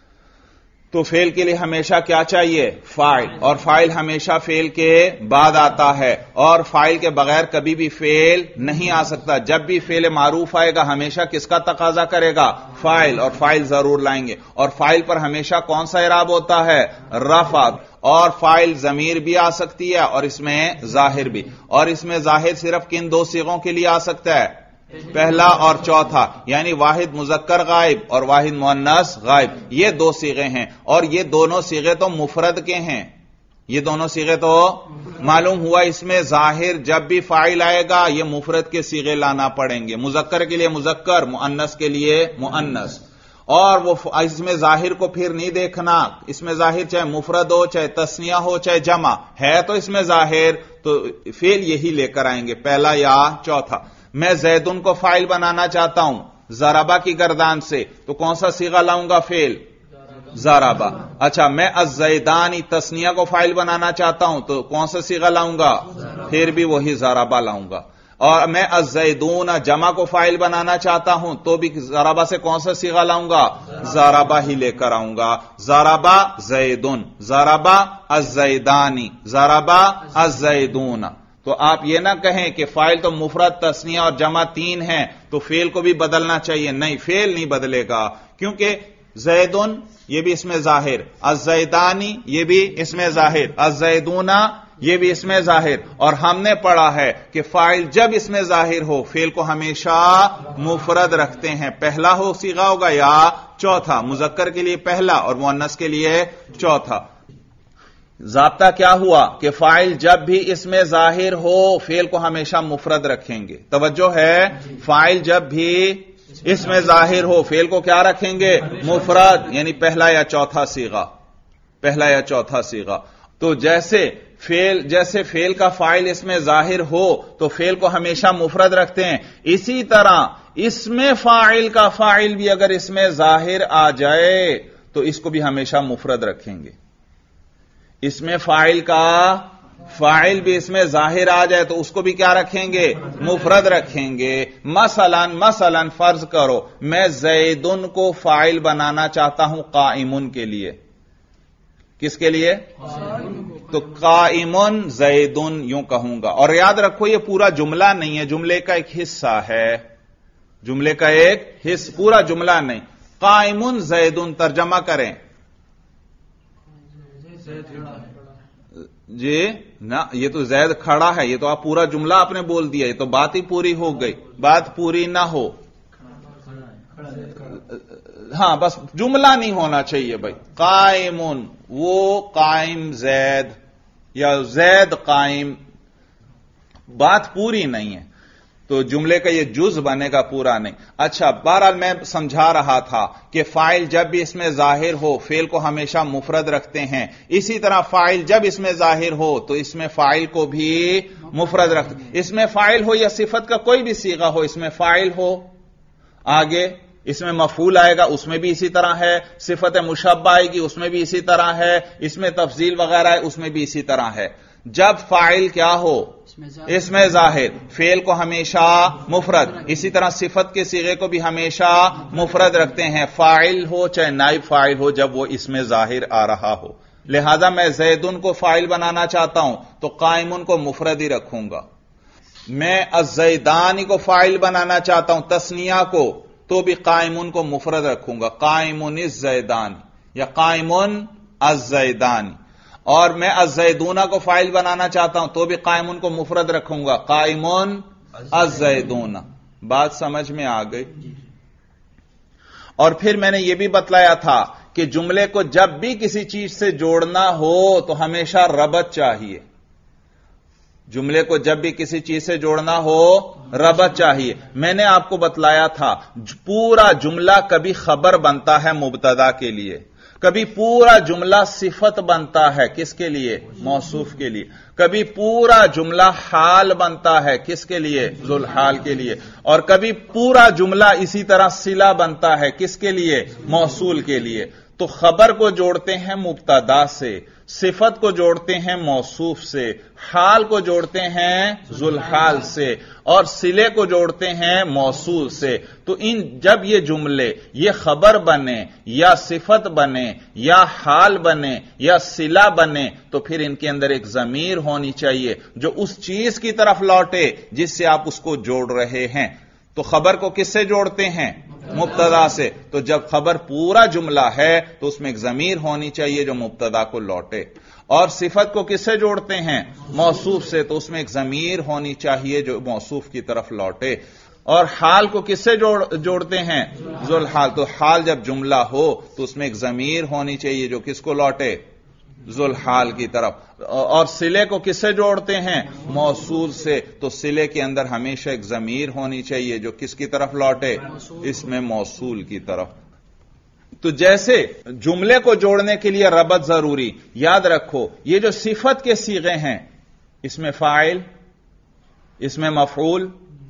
تو فعل کے لیے ہمیشہ کیا چاہیے؟ فاعل. اور فاعل ہمیشہ فعل کے بعد آتا ہے، اور فاعل کے بغیر کبھی بھی فعل نہیں آ سکتا. جب بھی فعل معروف آئے گا ہمیشہ کس کا تقاضا کرے گا؟ فاعل. اور فاعل ضرور لائیں گے. اور فاعل پر ہمیشہ کون سا اعراب ہوتا ہے؟ رفع. اور فاعل ضمیر بھی آ سکتی ہے اور اس میں ظاہر بھی. اور اس میں ظاہر صرف کن دو صیغوں کے لیے آ سکتا ہے؟ پہلا اور چوتھا، یعنی واحد مذکر غائب اور واحد مؤنث غائب. یہ دو صیغے ہیں، اور یہ دونوں صیغے تو مفرد کے ہیں. یہ دونوں صیغے تو معلوم ہوا اس میں ظاہر جب بھی فاعل آئے گا یہ مفرد کے صیغے لانا پڑیں گے. مذکر کے لیے مذکر، مؤنث کے لیے مؤنث. اور وہ اس میں ظاہر کو پھر نہیں دیکھنا. اس میں ظاہر چاہے مفرد ہو، چاہے تثنیہ ہو، چاہے جمع ہے، تو اس میں ظاہر تو فعل یہی لے کر آئیں گے، پہلا یا چوتھا. میں زیدن کو فاعل بنانا چاہتا ہوں ضربہ کی گردان سے، تو کون سا صیغہ لاؤں گا؟ فعل ضربہ۔ اچھا، میں الزیدانی تثنیہ کو فاعل بنانا چاہتا ہوں تو کون سا صیغہ لاؤں گا؟ پھر بھی وہی ضربہ لاؤں گا۔ اور میں الزیدون جمع کو فاعل بنانا چاہتا ہوں تو بھی ضربہ سے کون سا صیغہ لاؤں گا؟ ضربہ ہی لے کر آؤں گا۔ ضربہ زیدن، ضربہ الزیدانی، ضربہ الزیدون۔ تو آپ یہ نہ کہیں کہ فاعل تو مفرد، تثنیہ اور جمع تین ہیں تو فعل کو بھی بدلنا چاہیے، نہیں، فعل نہیں بدلے گا، کیونکہ زیدن یہ بھی اس میں ظاہر، الزیدانی یہ بھی اس میں ظاہر، الزیدون یہ بھی اس میں ظاہر، اور ہم نے پڑھا ہے کہ فاعل جب اس میں ظاہر ہو فعل کو ہمیشہ مفرد رکھتے ہیں، پہلا ہو صیغہ ہوگا یا چوتھا، مذکر کے لیے پہلا اور مؤنث کے لیے چوتھا۔ ضابطہ کیا ہوا کہ فاعل جب بھی اس میں ظاہر ہو فعل کو ہمیشہ مفرد رکھیں گے۔ توجہ ہے، فاعل جب بھی اس میں ظاہر ہو فعل کو کیا رکھیں گے؟ مفرد، یعنی پہلا یا چوتھا صیغہ، پہلا یا چوتھا صیغہ۔ تو جیسے فعل جیسے فعل کا فاعل اس میں ظاہر ہو تو فعل کو ہمیشہ مفرد رکھتے ہیں، اسی طرح اس میں فاعل کا فاعل بھی اگر اس میں ظاہر آ جائے تو اس کو بھی ہمیشہ مفرد رکھیں گے۔ اس میں فاعل کا فاعل بھی اس میں ظاہر آ جائے تو اس کو بھی کیا رکھیں گے؟ مفرد رکھیں گے۔ مثلا مثلا فرض کرو میں زیدن کو فاعل بنانا چاہتا ہوں قائمن کے لیے، کس کے لیے؟ تو قائمن زیدن یوں کہوں گا، اور یاد رکھو یہ پورا جملہ نہیں ہے، جملے کا ایک حصہ ہے، جملے کا ایک حصہ، پورا جملہ نہیں۔ قائمن زیدن ترجمہ کریں جی، نہ یہ تو زید کھڑا ہے، یہ تو آپ پورا جملہ آپ نے بول دیا، یہ تو بات ہی پوری ہو گئی، بات پوری نہ ہو، ہاں بس جملہ نہیں ہونا چاہیے بھائی۔ قائمن وہ قائم زید یا زید قائم، بات پوری نہیں ہے تو جملے کا یہ جز بنے گا، پورا نہیں۔ اچھا، بہرحال میں سمجھا رہا تھا کہ فاعل جب بھی اس میں ظاہر ہو فعل کو ہمیشہ مفرد رکھتے ہیں، اسی طرح فاعل جب اس میں ظاہر ہو تو اس میں فاعل کو بھی مفرد رکھتے ہیں۔ اس میں فاعل ہو یا صفت کا کوئی بھی صیغہ ہو، اس میں فاعل ہو، آگے اس میں مفعول آئے گا، اس میں بھی اسی طرح ہے، صفت مشبہ آئے گی اس میں بھی اسی طرح ہے، اس میں تفضیل وغیرہ ہے اس میں بھی اسی طرح ہے۔ جب فاعل کیا ہو اس میں ظاہر فعل کو ہمیشہ مفرد، اسی طرح صفت کے صیغے کو بھی ہمیشہ مفرد رکھتے ہیں، فاعل ہو چاہے نائب فاعل ہو جب وہ اس میں ظاہر آ رہا ہو۔ لہذا میں زیدن کو فاعل بنانا چاہتا ہوں تو قائمن کو مفرد ہی رکھوں گا۔ میں الزیدانی کو فاعل بنانا چاہتا ہوں تثنیہ کو تو بھی قائمن کو مفرد رکھوں گا، قائمن الزیدان یا قائمن الزیدانی۔ اور میں الزیدونہ کو فاعل بنانا چاہتا ہوں تو بھی قائمن کو مفرد رکھوں گا، قائمن الزیدونہ۔ بات سمجھ میں آ گئی؟ اور پھر میں نے یہ بھی بتلایا تھا کہ جملے کو جب بھی کسی چیز سے جوڑنا ہو تو ہمیشہ ربط چاہیے، جملے کو جب بھی کسی چیز سے جوڑنا ہو ربط چاہیے۔ میں نے آپ کو بتلایا تھا پورا جملہ کبھی خبر بنتا ہے مبتدا کے لیے، کبھی پورا جملہ صفت بنتا ہے کس کے لیے؟ موصوف کے لیے، کبھی پورا جملہ حال بنتا ہے کس کے لیے؟ ذوالحال کے لیے، اور کبھی پورا جملہ اسی طرح صلہ بنتا ہے کس کے لیے؟ موصول کے لیے۔ تو خبر کو جوڑتے ہیں مبتدا سے، صفت کو جوڑتے ہیں موصوف سے، حال کو جوڑتے ہیں ذوالحال سے، اور صلے کو جوڑتے ہیں موصول سے۔ تو ان جب یہ جملے یہ خبر بنے یا صفت بنے یا حال بنے یا صلہ بنے تو پھر ان کے اندر ایک ضمیر ہونی چاہیے جو اس چیز کی طرف لوٹے جس سے آپ اس کو جوڑ رہے ہیں۔ تو خبر کو کس سے جوڑتے ہیں؟ مبتدا سے۔ تو جب خبر پورا جملہ ہے تو اس میں ایک ضمیر ہونی چاہیے جو مبتدا کو لوٹے، اور صفت کو کس سے جوڑتے ہیں؟ موصوف سے، تو اس میں ایک ضمیر ہونی چاہیے جو موصوف کی طرف لوٹے، اور حال کو کس سے جوڑ جوڑتے ہیں؟ ذوالحال۔ تو حال جب جملہ ہو تو اس میں ایک ضمیر ہونی چاہیے جو کس کو لوٹے؟ ذوالحال کی طرف۔ اور صلے کو کس سے جوڑتے ہیں؟ موصول سے، تو صلے کے اندر ہمیشہ ایک ضمیر ہونی چاہیے جو کس کی طرف لوٹے؟ اس میں موصول کی طرف۔ تو جیسے جملے کو جوڑنے کے لیے ربط ضروری، یاد رکھو یہ جو صفت کے صیغے ہیں اس میں فاعل، اس میں مفعول،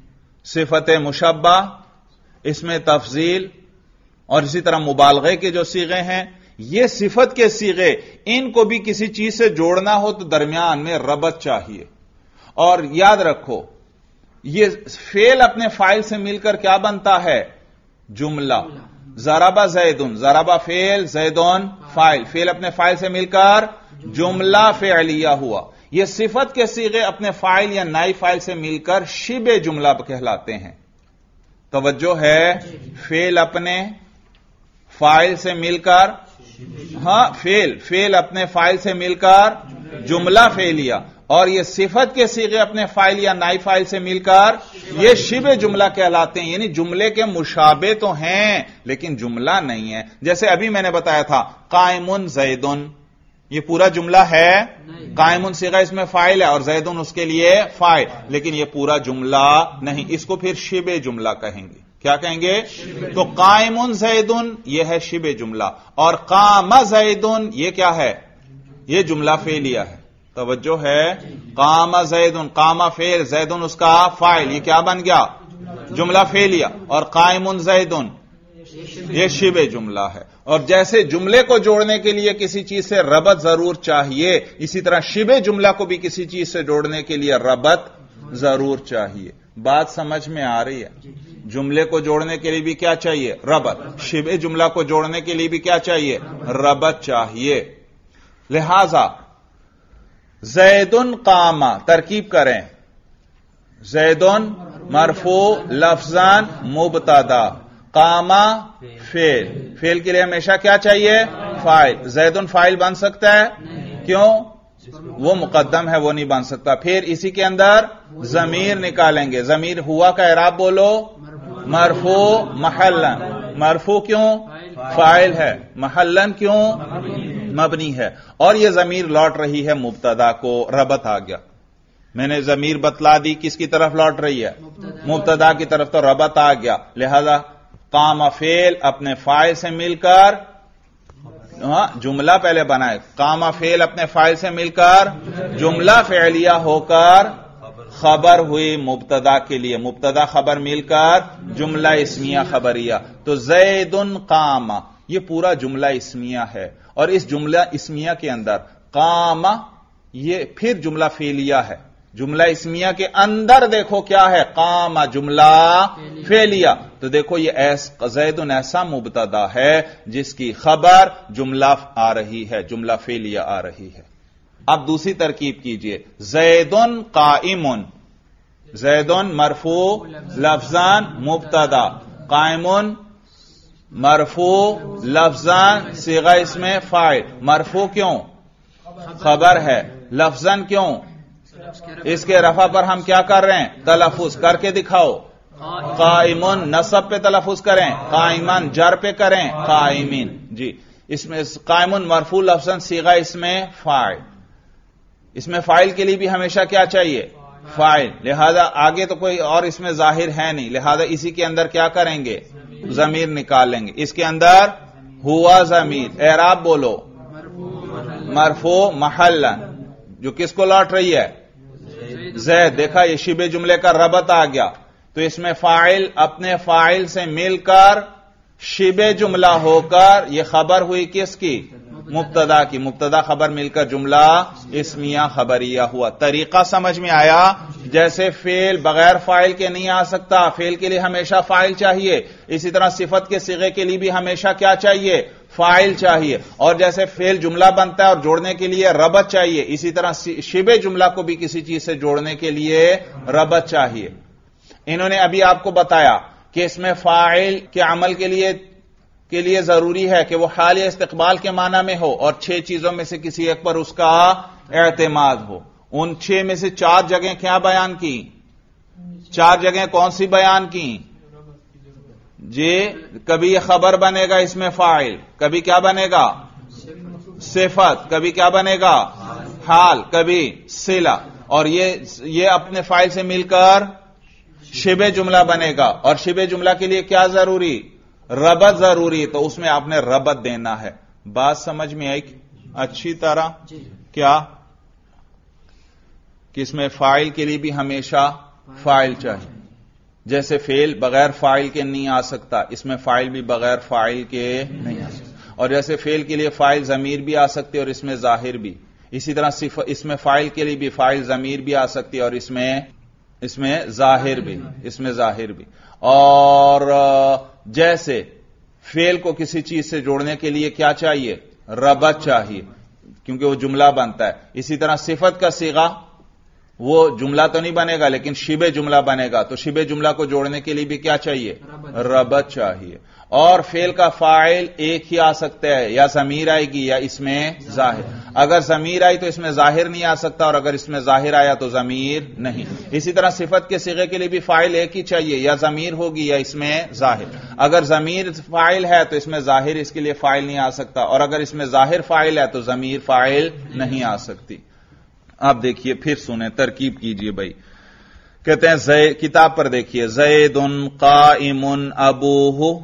صفت مشبہ، اس میں تفضیل، اور اسی طرح مبالغے کے جو صیغے ہیں، یہ صفت کے صیغے، ان کو بھی کسی چیز سے جوڑنا ہو تو درمیان میں ربط چاہیے. اور یاد رکھو یہ فعل اپنے فاعل سے مل کر کیا بنتا ہے؟ جملہ. ضربہ زیدن، ضربہ فعل، زیدن فاعل، فعل اپنے فاعل سے مل کر جملہ فعلیہ ہوا. یہ صفت کے صیغے اپنے فاعل یا نائب فاعل سے مل کر شبہ جملہ کہلاتے ہیں. توجہ ہے، فعل اپنے فاعل سے مل کر، ہاں فعل فعل اپنے فاعل سے مل کر جملہ فعلیہ، اور یہ صفت کے صیغے اپنے فاعل یا نائب فاعل سے مل کر یہ شبہ جملہ کہلاتے ہیں. یعنی جملے کے مشابہ تو ہیں لیکن جملہ نہیں ہے. جیسے ابھی میں نے بتایا تھا قائم زیدن، یہ پورا جملہ ہے. قائم صیغہ اس میں فاعل ہے اور زیدن اس کے لیے فاعل، لیکن یہ پورا جملہ نہیں. اس کو پھر شبہ جملہ کہیں گے. کیا کہیں گے؟ تو قائم زیدن یہ ہے شبہ جملہ، اور قام زیدن یہ کیا ہے؟ یہ جملہ فعلیہ ہے. توجہ ہے، قام زیدن، قام فعل، زیدن اس کا فاعل، یہ کیا بن گیا؟ جملہ فعلیہ. اور قائم زیدن یہ شبہ جملہ ہے. اور جیسے جملے کو جوڑنے کے لیے کسی چیز سے ربط ضرور چاہیے، اسی طرح شبہ جملہ کو بھی کسی چیز سے جوڑنے کے لیے ربط ضرور چاہیے. بات سمجھ میں آ رہی ہے؟ جملے کو جوڑنے کے لیے بھی کیا چاہیے؟ ربط. شبہ جملہ کو جوڑنے کے لیے بھی کیا چاہیے؟ ربط چاہیے. لہذا زیدن قام، ترکیب کریں، زیدن مرفوع لفظاً مبتدا، قام فعل. فعل کے لیے ہمیشہ کیا چاہیے؟ فاعل. زیدن فاعل بن سکتا ہے؟ کیوں؟ وہ مقدم ہے، وہ نہیں بن سکتا. پھر اسی کے اندر ضمیر نکالیں گے. ضمیر ہوا کا اعراب بولو، مرفوع محلن. مرفوع کیوں؟ فاعل ہے. محلن کیوں؟ مبنی ہے. اور یہ ضمیر لوٹ رہی ہے مبتدا کو، ربط آ گیا. میں نے ضمیر بتلا دی کس کی طرف لوٹ رہی ہے؟ مبتدا کی طرف، تو ربط آ گیا. لہذا قام فعل اپنے فاعل سے مل کر، ہاں جملہ پہلے بنائے، قام فعل اپنے فاعل سے مل کر جملہ فعلیہ ہو کر خبر ہوئی مبتدا کے لیے. مبتدا خبر مل کر جملہ اسمیہ خبریہ. تو زیدن قام یہ پورا جملہ اسمیہ ہے، اور اس جملہ اسمیہ کے اندر قام یہ پھر جملہ فعلیہ ہے. جملہ اسمیہ کے اندر دیکھو کیا ہے؟ قام جملہ فعلیہ. تو دیکھو یہ ایس زیدن ایسا مبتدا ہے جس کی خبر جملہ آ رہی ہے، جملہ فعلیہ آ رہی ہے. اب دوسری ترکیب کیجئے، زیدن قائم. زیدن مرفوع لفظاً مبتدا، قائم مرفوع لفظاً صیغہ اس میں فاعل. مرفوع کیوں؟ خبر ہے. لفظاً کیوں؟ اس کے رفع پر ہم کیا کر رہے ہیں؟ تلفظ کر کے دکھاؤ. قائمن نصب پہ تلفظ کریں، قائمن جر پہ کریں، قائمین. جی اس میں قائمن مرفوع لفظاً صیغہ اس میں فاعل. اس میں فاعل کے لیے بھی ہمیشہ کیا چاہیے؟ فاعل. لہذا آگے تو کوئی اور اس میں ظاہر ہے نہیں، لہذا اسی کے اندر کیا کریں گے؟ ضمیر نکال لیں گے. اس کے اندر ہوا ضمیر، اعراب بولو، مرفوع محلن، جو کس کو لوٹ رہی ہے؟ زید. دیکھا یہ شبہ جملے کا ربط آ گیا. تو اس میں فاعل اپنے فاعل سے مل کر شبہ جملہ ہو کر یہ خبر ہوئی کس کی؟ مبتدا کی. مبتدا خبر مل کر جملہ اسمیہ خبریہ ہوا. طریقہ سمجھ میں آیا؟ جیسے فعل بغیر فاعل کے نہیں آ سکتا، فعل کے لیے ہمیشہ فاعل چاہیے. اسی طرح صفت کے صیغے کے لیے بھی ہمیشہ کیا چاہیے؟ فاعل چاہیے. اور جیسے فعل جملہ بنتا ہے اور جوڑنے کے لیے ربط چاہیے، اسی طرح شبہ جملہ کو بھی کسی چیز سے جوڑنے کے لیے ربط چاہیے. انہوں نے ابھی آپ کو بتایا کہ اس میں فاعل کے عمل کے لیے کے لیے ضروری ہے کہ وہ حال یا استقبال کے معنی میں ہو، اور چھ چیزوں میں سے کسی ایک پر اس کا اعتماد ہو. ان چھ میں سے چار جگہیں کیا بیان کی؟ چار جگہیں کون سی بیان کی؟ جی کبھی یہ خبر بنے گا اس میں فاعل، کبھی کیا بنے گا؟ صفت، کبھی کیا بنے گا؟ حال، کبھی صلہ. اور یہ یہ اپنے فاعل سے مل کر شبہ جملہ بنے گا. اور شبہ جملہ کے لیے کیا ضروری؟ ربط ضروری. تو اس میں آپ نے ربط دینا ہے. بات سمجھ میں آئی اچھی طرح؟ کیا کہ اس میں فاعل کے لیے بھی ہمیشہ فاعل چاہیے. جیسے فعل بغیر فاعل کے نہیں آ سکتا، اس میں فاعل بھی بغیر فاعل کے نہیں آ سکتا، اور جیسے فعل کے لیے فاعل ضمیر بھی آ سکتی ہے اور اس میں ظاہر بھی، اسی طرح اس میں فاعل کے لیے بھی فاعل ضمیر بھی آ سکتی ہے اور اس میں اس میں ظاہر بھی اس میں ظاہر بھی اور جیسے فعل کو کسی چیز سے جوڑنے کے لیے کیا چاہیے؟ ربط چاہیے، کیونکہ وہ جملہ بنتا ہے. اسی طرح صفت کا صیغہ وہ جملہ تو نہیں بنے گا لیکن شبہ جملہ بنے گا، تو شبہ جملہ کو جوڑنے کے لیے بھی کیا چاہیے؟ ربط چاہیے. اور فعل کا فاعل ایک ہی آ سکتا ہے، یا ضمیر آئے گی یا اس میں ظاہر. اگر ضمیر آئی تو اس میں ظاہر نہیں آ سکتا، اور اگر اس میں ظاہر آیا تو ضمیر نہیں. اسی طرح صفت کے صیغے کے لیے بھی فاعل ایک ہی چاہیے، یا ضمیر ہوگی یا اس میں ظاہر. اگر ضمیر فاعل ہے تو اس میں ظاہر اس کے لیے فاعل نہیں آ سکتا، اور اگر اس میں ظاہر فاعل ہے تو ضمیر فاعل نہیں آ سکتی. آپ دیکھیے پھر سنیں، ترکیب کیجئے بھائی. کہتے ہیں کتاب پر دیکھیے، زید قائم ابوہ،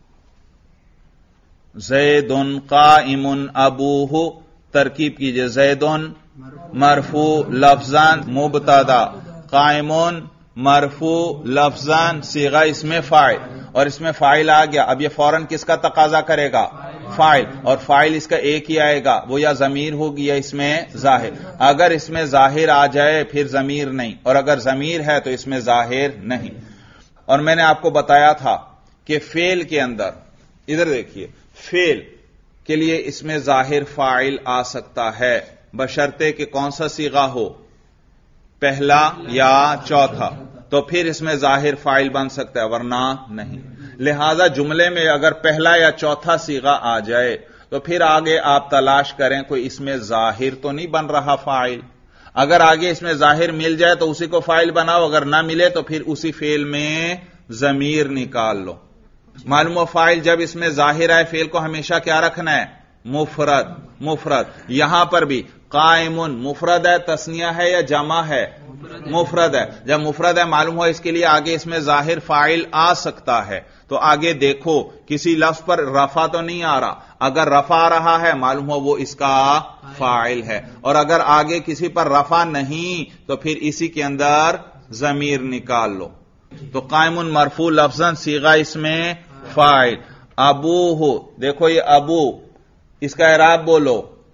زید قائم ابوہ. ترکیب کیجئے، زید مرفوع لفظاً مبتدا، قائم مرفوع لفظاً صیغہ اس میں فاعل، اور اس میں فاعل آ گیا. اب یہ فوراً کس کا تقاضا کرے گا؟ فاعل. اور فاعل اس کا ایک ہی آئے گا، وہ یا ضمیر ہوگی یا اس میں ظاہر. اگر اس میں ظاہر آ جائے پھر ضمیر نہیں، اور اگر ضمیر ہے تو اس میں ظاہر نہیں. اور میں نے آپ کو بتایا تھا کہ فعل کے اندر، ادھر دیکھیے، فعل کے لیے اس میں ظاہر فاعل آ سکتا ہے بشرطے کہ کون سا صیغہ ہو، پہلا یا چوتھا، تو پھر اس میں ظاہر فاعل بن سکتا ہے، ورنہ نہیں. لہذا جملے میں اگر پہلا یا چوتھا صیغہ آ جائے تو پھر آگے آپ تلاش کریں کوئی اس میں ظاہر تو نہیں بن رہا فاعل. اگر آگے اس میں ظاہر مل جائے تو اسی کو فاعل بناؤ، اگر نہ ملے تو پھر اسی فعل میں ضمیر نکال لو. معلوم و فاعل جب اس میں ظاہر آئے فعل کو ہمیشہ کیا رکھنا ہے؟ مفرد. مفرد. یہاں پر بھی قائم مفرد ہے، تثنیہ ہے یا جمع ہے؟ مفرد ہے. جب مفرد ہے معلوم ہو اس کے لیے آگے اس میں ظاہر فاعل آ سکتا ہے. تو آگے دیکھو کسی لفظ پر رفع تو نہیں آ رہا، اگر رفع آ رہا ہے معلوم ہو وہ اس کا فاعل ہے، اور اگر آگے کسی پر رفع نہیں تو پھر اسی کے اندر ضمیر نکال لو. تو قائم مرفوع لفظاً صیغہ اس میں فاعل. ابو ہو، دیکھو یہ ابو، اس کا اعراب بولو.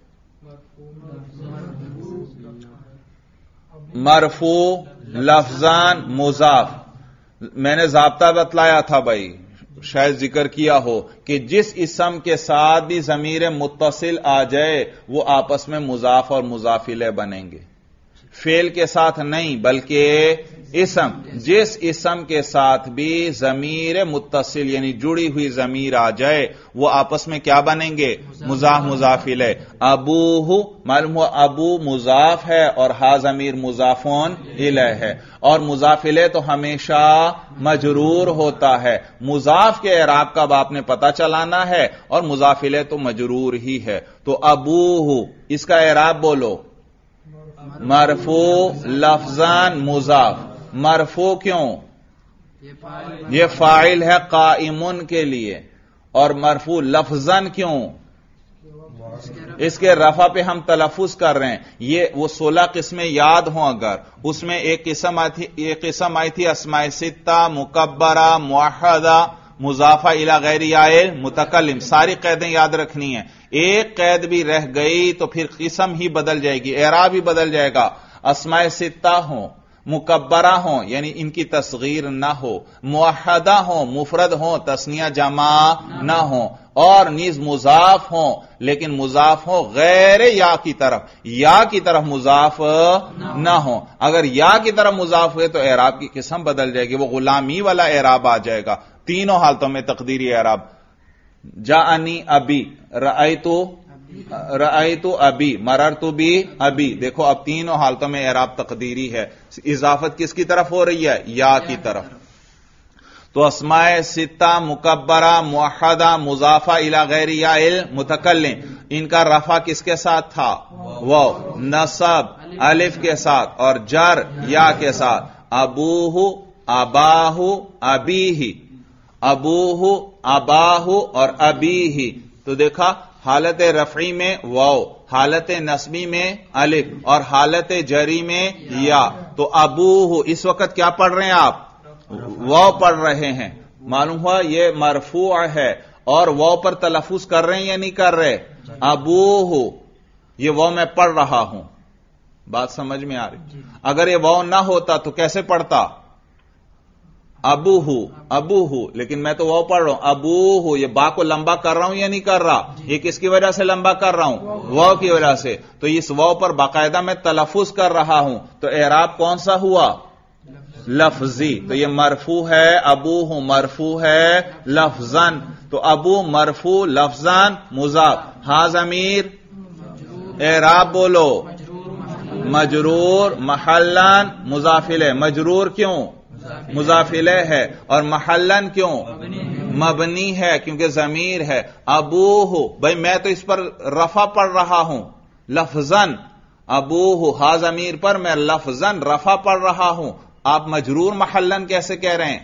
مرفوع لفظاً مضاف. میں نے ضابطہ بتلایا تھا بھائی، شاید ذکر کیا ہو، کہ جس اسم کے ساتھ بھی ضمیر متصل آ جائے وہ آپس میں مضاف اور مضاف الیہ بنیں گے. فعل کے ساتھ نہیں بلکہ اسم، جس اسم کے ساتھ بھی ضمیر متصل یعنی جڑی ہوئی ضمیر آ جائے وہ آپس میں کیا بنیں گے؟ مضاف مضاف الیہ. ابوہ معلوم ہوا ابو مضاف ہے اور ہا ضمیر مضافون الیہ ہے، اور مضاف الیہ تو ہمیشہ مجرور ہوتا ہے. مضاف کے اعراب کا اب آپ نے پتہ چلانا ہے، اور مضاف الیہ تو مجرور ہی ہے. تو ابوہ اس کا اعراب بولو. مرفوع لفظاً مضاف. مرفوع کیوں؟ یہ فاعل ہے قائمن کے لیے. اور مرفوع لفظاً کیوں؟ اس کے رفع پہ ہم تلفظ کر رہے ہیں. یہ وہ سولہ قسمیں یاد ہوں، اگر اس میں ایک قسم آئی تھی ایک قسم آئی تھی اسماء ستہ، مکبرہ، موحدہ، مضافہ الی غیر یائل، متکلم. ساری قیدیں یاد رکھنی ہیں. ایک قید بھی رہ گئی تو پھر قسم ہی بدل جائے گی، اعراب ہی بدل جائے گا. اسماء ستہ ہوں، مکبرہ ہوں یعنی ان کی تصغیر نہ ہو، موحدہ ہوں مفرد ہوں تثنیہ جمع نہ ہوں، اور نیز مضاف ہوں لیکن مضاف ہوں غیر یا کی طرف، یا کی طرف مضاف نہ ہوں. اگر یا کی طرف مضاف ہوئے تو اعراب کی قسم بدل جائے گی، وہ غلامی والا اعراب آ جائے گا. تینوں حالتوں میں تقدیری اعراب. جاءنی ابی، رأیتو رأیتو ابی، مررتو بی ابی. دیکھو اب تینوں حالتوں میں اعراب تقدیری ہے. اضافت کس کی طرف ہو رہی ہے؟ یا کی طرف. تو اسماء ستہ، مکبرہ، موحدہ، مضافہ الی غیر یائل، متکلم، ان کا رفع کس کے ساتھ تھا؟ واو. نصب الف کے ساتھ اور جر یا کے ساتھ. ابوہ، اباہ، ابیہ. ابوہ، اباہ اور ابیہ. تو دیکھا حالت رفعی میں واو، حالت نصبی میں الف اور حالت جری میں یا. تو ابوہ اس وقت کیا پڑھ رہے ہیں آپ؟ واو پڑھ رہے ہیں، معلوم ہوا یہ مرفوع ہے، اور واو پر تلفظ کر رہے ہیں یا نہیں کر رہے؟ ابوہ، یہ واو میں پڑھ رہا ہوں، بات سمجھ میں آ رہی؟ اگر یہ واو نہ ہوتا تو کیسے پڑھتا؟ ابوہ ابوہ، لیکن میں تو واو پڑھ رہا ہوں ابوہ، یہ با کو لمبا کر رہا ہوں یا نہیں کر رہا؟ یہ کس کی وجہ سے لمبا کر رہا ہوں؟ واو کی وجہ سے، تو اس واو پر باقاعدہ میں تلفظ کر رہا ہوں، تو اعراب کون سا ہوا؟ لفظی، تو یہ مرفوع ہے، ابوہ مرفوع ہے لفظاً، تو ابو مرفوع لفظاً مضاف، ہا ضمیر اعراب بولو، مجرور محلاً مضاف الیہ، مجرور کیوں؟ مضاف الیہ ہے، اور محلاً کیوں؟ مبنی ہے کیونکہ ضمیر ہے۔ ابوہ، بھئی میں تو اس پر رفع پڑھ رہا ہوں لفظاً، ابوہ ہا ضمیر پر میں لفظاً رفع پڑھ رہا ہوں، آپ مجرور محلاً کیسے کہہ رہے ہیں؟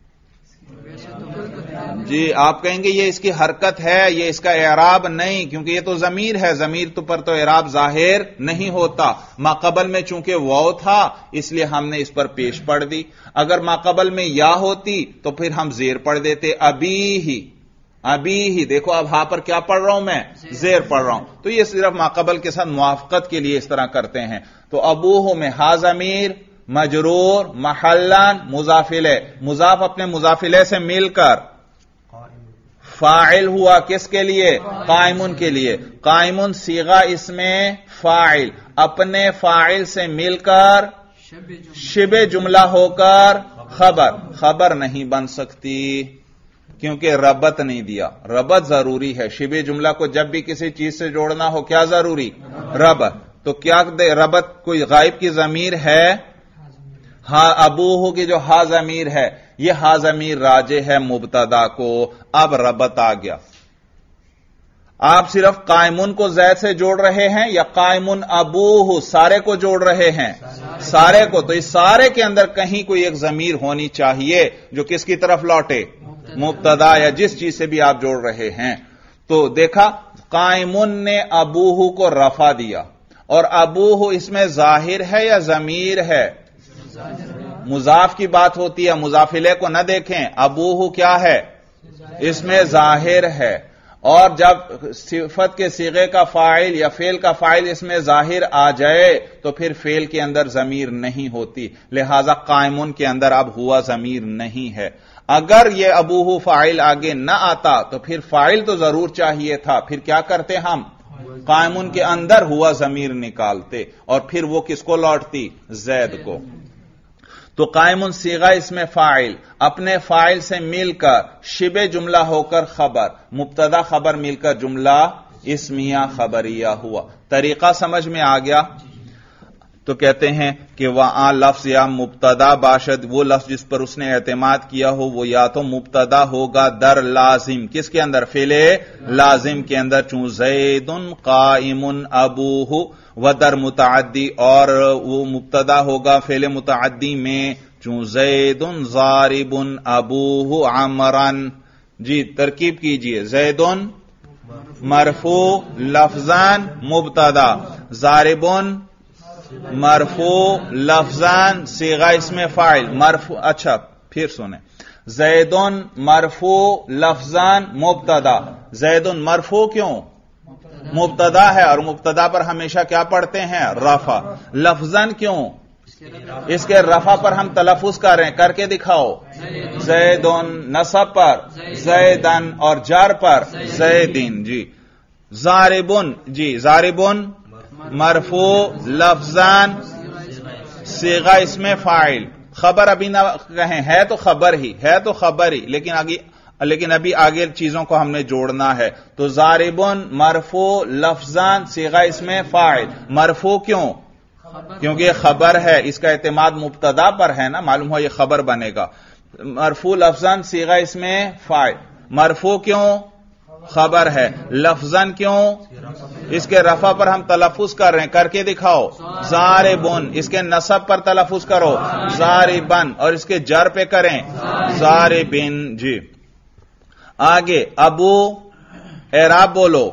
جی آپ کہیں گے یہ اس کی حرکت ہے، یہ اس کا اعراب نہیں، کیونکہ یہ تو ضمیر ہے، ضمیر تو پر تو اعراب ظاہر نہیں ہوتا۔ ماقبل میں چونکہ واو تھا اس لیے ہم نے اس پر پیش پڑھ دی، اگر ماقبل میں یا ہوتی تو پھر ہم زیر پڑھ دیتے، ابھی ہی ابھی ہی، دیکھو اب ہاں پر کیا پڑھ رہا ہوں میں؟ زیر پڑھ رہا ہوں، تو یہ صرف ماقبل کے ساتھ موافقت کے لیے اس طرح کرتے ہیں۔ تو ابوہ میں ہا ضمیر مجرور محلاً مضاف الیہ، مضاف اپنے مضاف الیہ سے مل کر فاعل ہوا، کس کے لیے؟ قائمن کے لیے، قائمن صیغہ اس میں فاعل، اپنے فاعل سے مل کر شبہ جملہ ہو کر خبر، خبر نہیں بن سکتی کیونکہ ربط نہیں دیا، ربط ضروری ہے، شبہ جملہ کو جب بھی کسی چیز سے جوڑنا ہو کیا ضروری؟ ربط، تو کیا ربط کوئی غائب کی ضمیر ہے؟ ہا ابوہ کی جو ہا ضمیر ہے، یہ ہا ضمیر راجع ہے مبتدا کو، اب ربط آ گیا۔ آپ صرف قائمن کو زید سے جوڑ رہے ہیں یا قائمن ابوہ سارے کو جوڑ رہے ہیں؟ سارے کو، تو اس سارے کے اندر کہیں کوئی ایک ضمیر ہونی چاہیے جو کس کی طرف لوٹے؟ مبتدا یا جس چیز سے بھی آپ جوڑ رہے ہیں۔ تو دیکھا قائمن نے ابوہ کو رفع دیا، اور ابوہ اس میں ظاہر ہے یا ضمیر ہے؟ مضاف کی بات ہوتی ہے، مضاف الیہ کو نہ دیکھیں، ابوہ کیا ہے؟ اس میں ظاہر ہے، اور جب صفت کے صیغے کا فاعل یا فعل کا فاعل اس میں ظاہر آ جائے تو پھر فعل کے اندر ضمیر نہیں ہوتی، لہذا قائمن کے اندر اب ہوا ضمیر نہیں ہے۔ اگر یہ ابوہ فاعل آگے نہ آتا تو پھر فاعل تو ضرور چاہیے تھا، پھر کیا کرتے ہم؟ قائمن کے اندر ہوا ضمیر نکالتے، اور پھر وہ کس کو لوٹتی؟ زید کو۔ تو قائمن صیغہ اس میں فاعل، اپنے فاعل سے مل کر شبہ جملہ ہو کر خبر، مبتدا خبر مل کر جملہ اسمیہ خبریہ ہوا۔ طریقہ سمجھ میں آ گیا؟ تو کہتے ہیں کہ وہاں لفظ یا مبتدا باشد، وہ لفظ جس پر اس نے اعتماد کیا ہو وہ یا تو مبتدا ہوگا در لازم، کس کے اندر؟ فعل لازم کے اندر، چون زید قائم ابوہ، و در متعدی، اور وہ مبتدا ہوگا فعل متعدی میں، چون زید ضارب ابوہ عمران۔ جی ترکیب کیجئے، زید مرفوع لفظاً مبتدا، ضارب مرفوع لفظاً صیغہ اس میں فاعل، مرفوع، اچھا پھر سنیں، زید مرفوع لفظاً مبتدا، زید مرفوع کیوں؟ مبتدا ہے، اور مبتدا پر ہمیشہ کیا پڑھتے ہیں؟ رفع۔ لفظاً کیوں؟ اس کے رفع پر ہم تلفظ کر رہے ہیں، کر کے دکھاؤ، زیدن، نصب پر زیدن، اور جار پر زیدین۔ جی ضاربن، جی ضاربن مرفوع لفظاً صیغہ اس میں فاعل، خبر ابھی نہ کہیں، ہے تو خبر ہی ہے تو خبر ہی لیکن آگے لیکن ابھی آگے چیزوں کو ہم نے جوڑنا ہے۔ تو ضاربن مرفوع لفظاً صیغہ اس میں فاعل، مرفوع کیوں؟ کیونکہ یہ خبر ہے، اس کا اعتماد مبتدا پر ہے نا، معلوم ہو یہ خبر بنے گا۔ مرفوع لفظاً صیغہ اس میں فاعل، مرفوع کیوں؟ خبر ہے، لفظاً کیوں؟ اس کے رفع پر ہم تلفظ کر رہے ہیں، کر کے دکھاؤ، ضاربن، اس کے نصب پر تلفظ کرو، ضاربن، اور اس کے جر پہ کریں، ضاربن۔ جی آگے ابو اعراب بولو،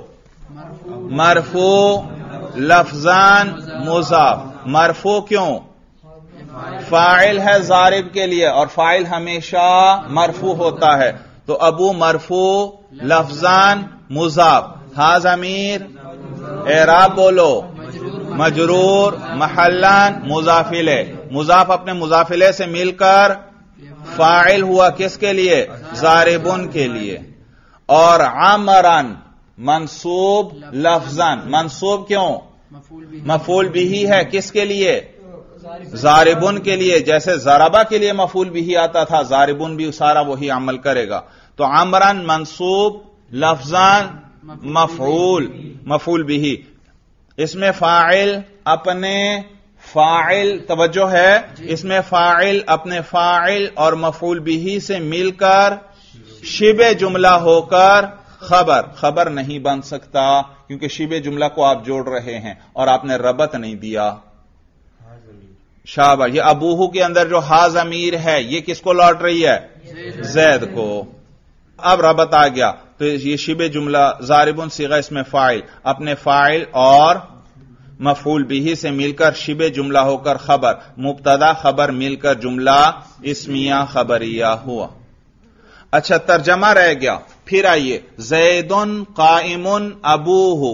مرفوع لفظاً مضاف، مرفوع کیوں؟ فاعل ہے ضارب کے لیے، اور فاعل ہمیشہ مرفوع ہوتا ہے. تو ابو مرفوع لفظان مضاف، ہا ضمیر اعراب بولو مجرور محلان مضاف الیہ. مضاف اپنے مضاف الیہ سے مل کر فاعل ہوا کس کے لیے؟ ضاربن کے لیے. اور عمران منصوب لفظان، منصوب کیوں؟ مفعول بھی ہے کس کے لیے؟ ضاربن کے لیے. جیسے ضربہ کے لیے مفعول بھی آتا تھا، ضاربن بھی سارا وہی عمل کرے گا. تو عمران منصوب لفظان مفعول مفعول بھی. اس میں فاعل اپنے فاعل، توجہ ہے، اس میں فاعل اپنے فاعل اور مفعول بھی سے مل کر شبہ جملہ ہو کر خبر خبر نہیں بن سکتا، کیونکہ شبہ جملہ کو آپ جوڑ رہے ہیں اور آپ نے ربط نہیں دیا. شاباش. یہ ابوہو کے اندر جو ہا ضمیر ہے یہ کس کو لوٹ رہی ہے؟ زید کو. اب ربط آ گیا تو یہ شبہ جملہ ضاربن صیغہ اس میں فاعل اپنے فاعل اور مفعول بھی سے مل کر شبہ جملہ ہو کر خبر، مبتدا خبر مل کر جملہ اسمیہ خبریہ ہوا. اچھا ترجمہ رہ گیا. پھر آئیے زیدن قائم ابوہ.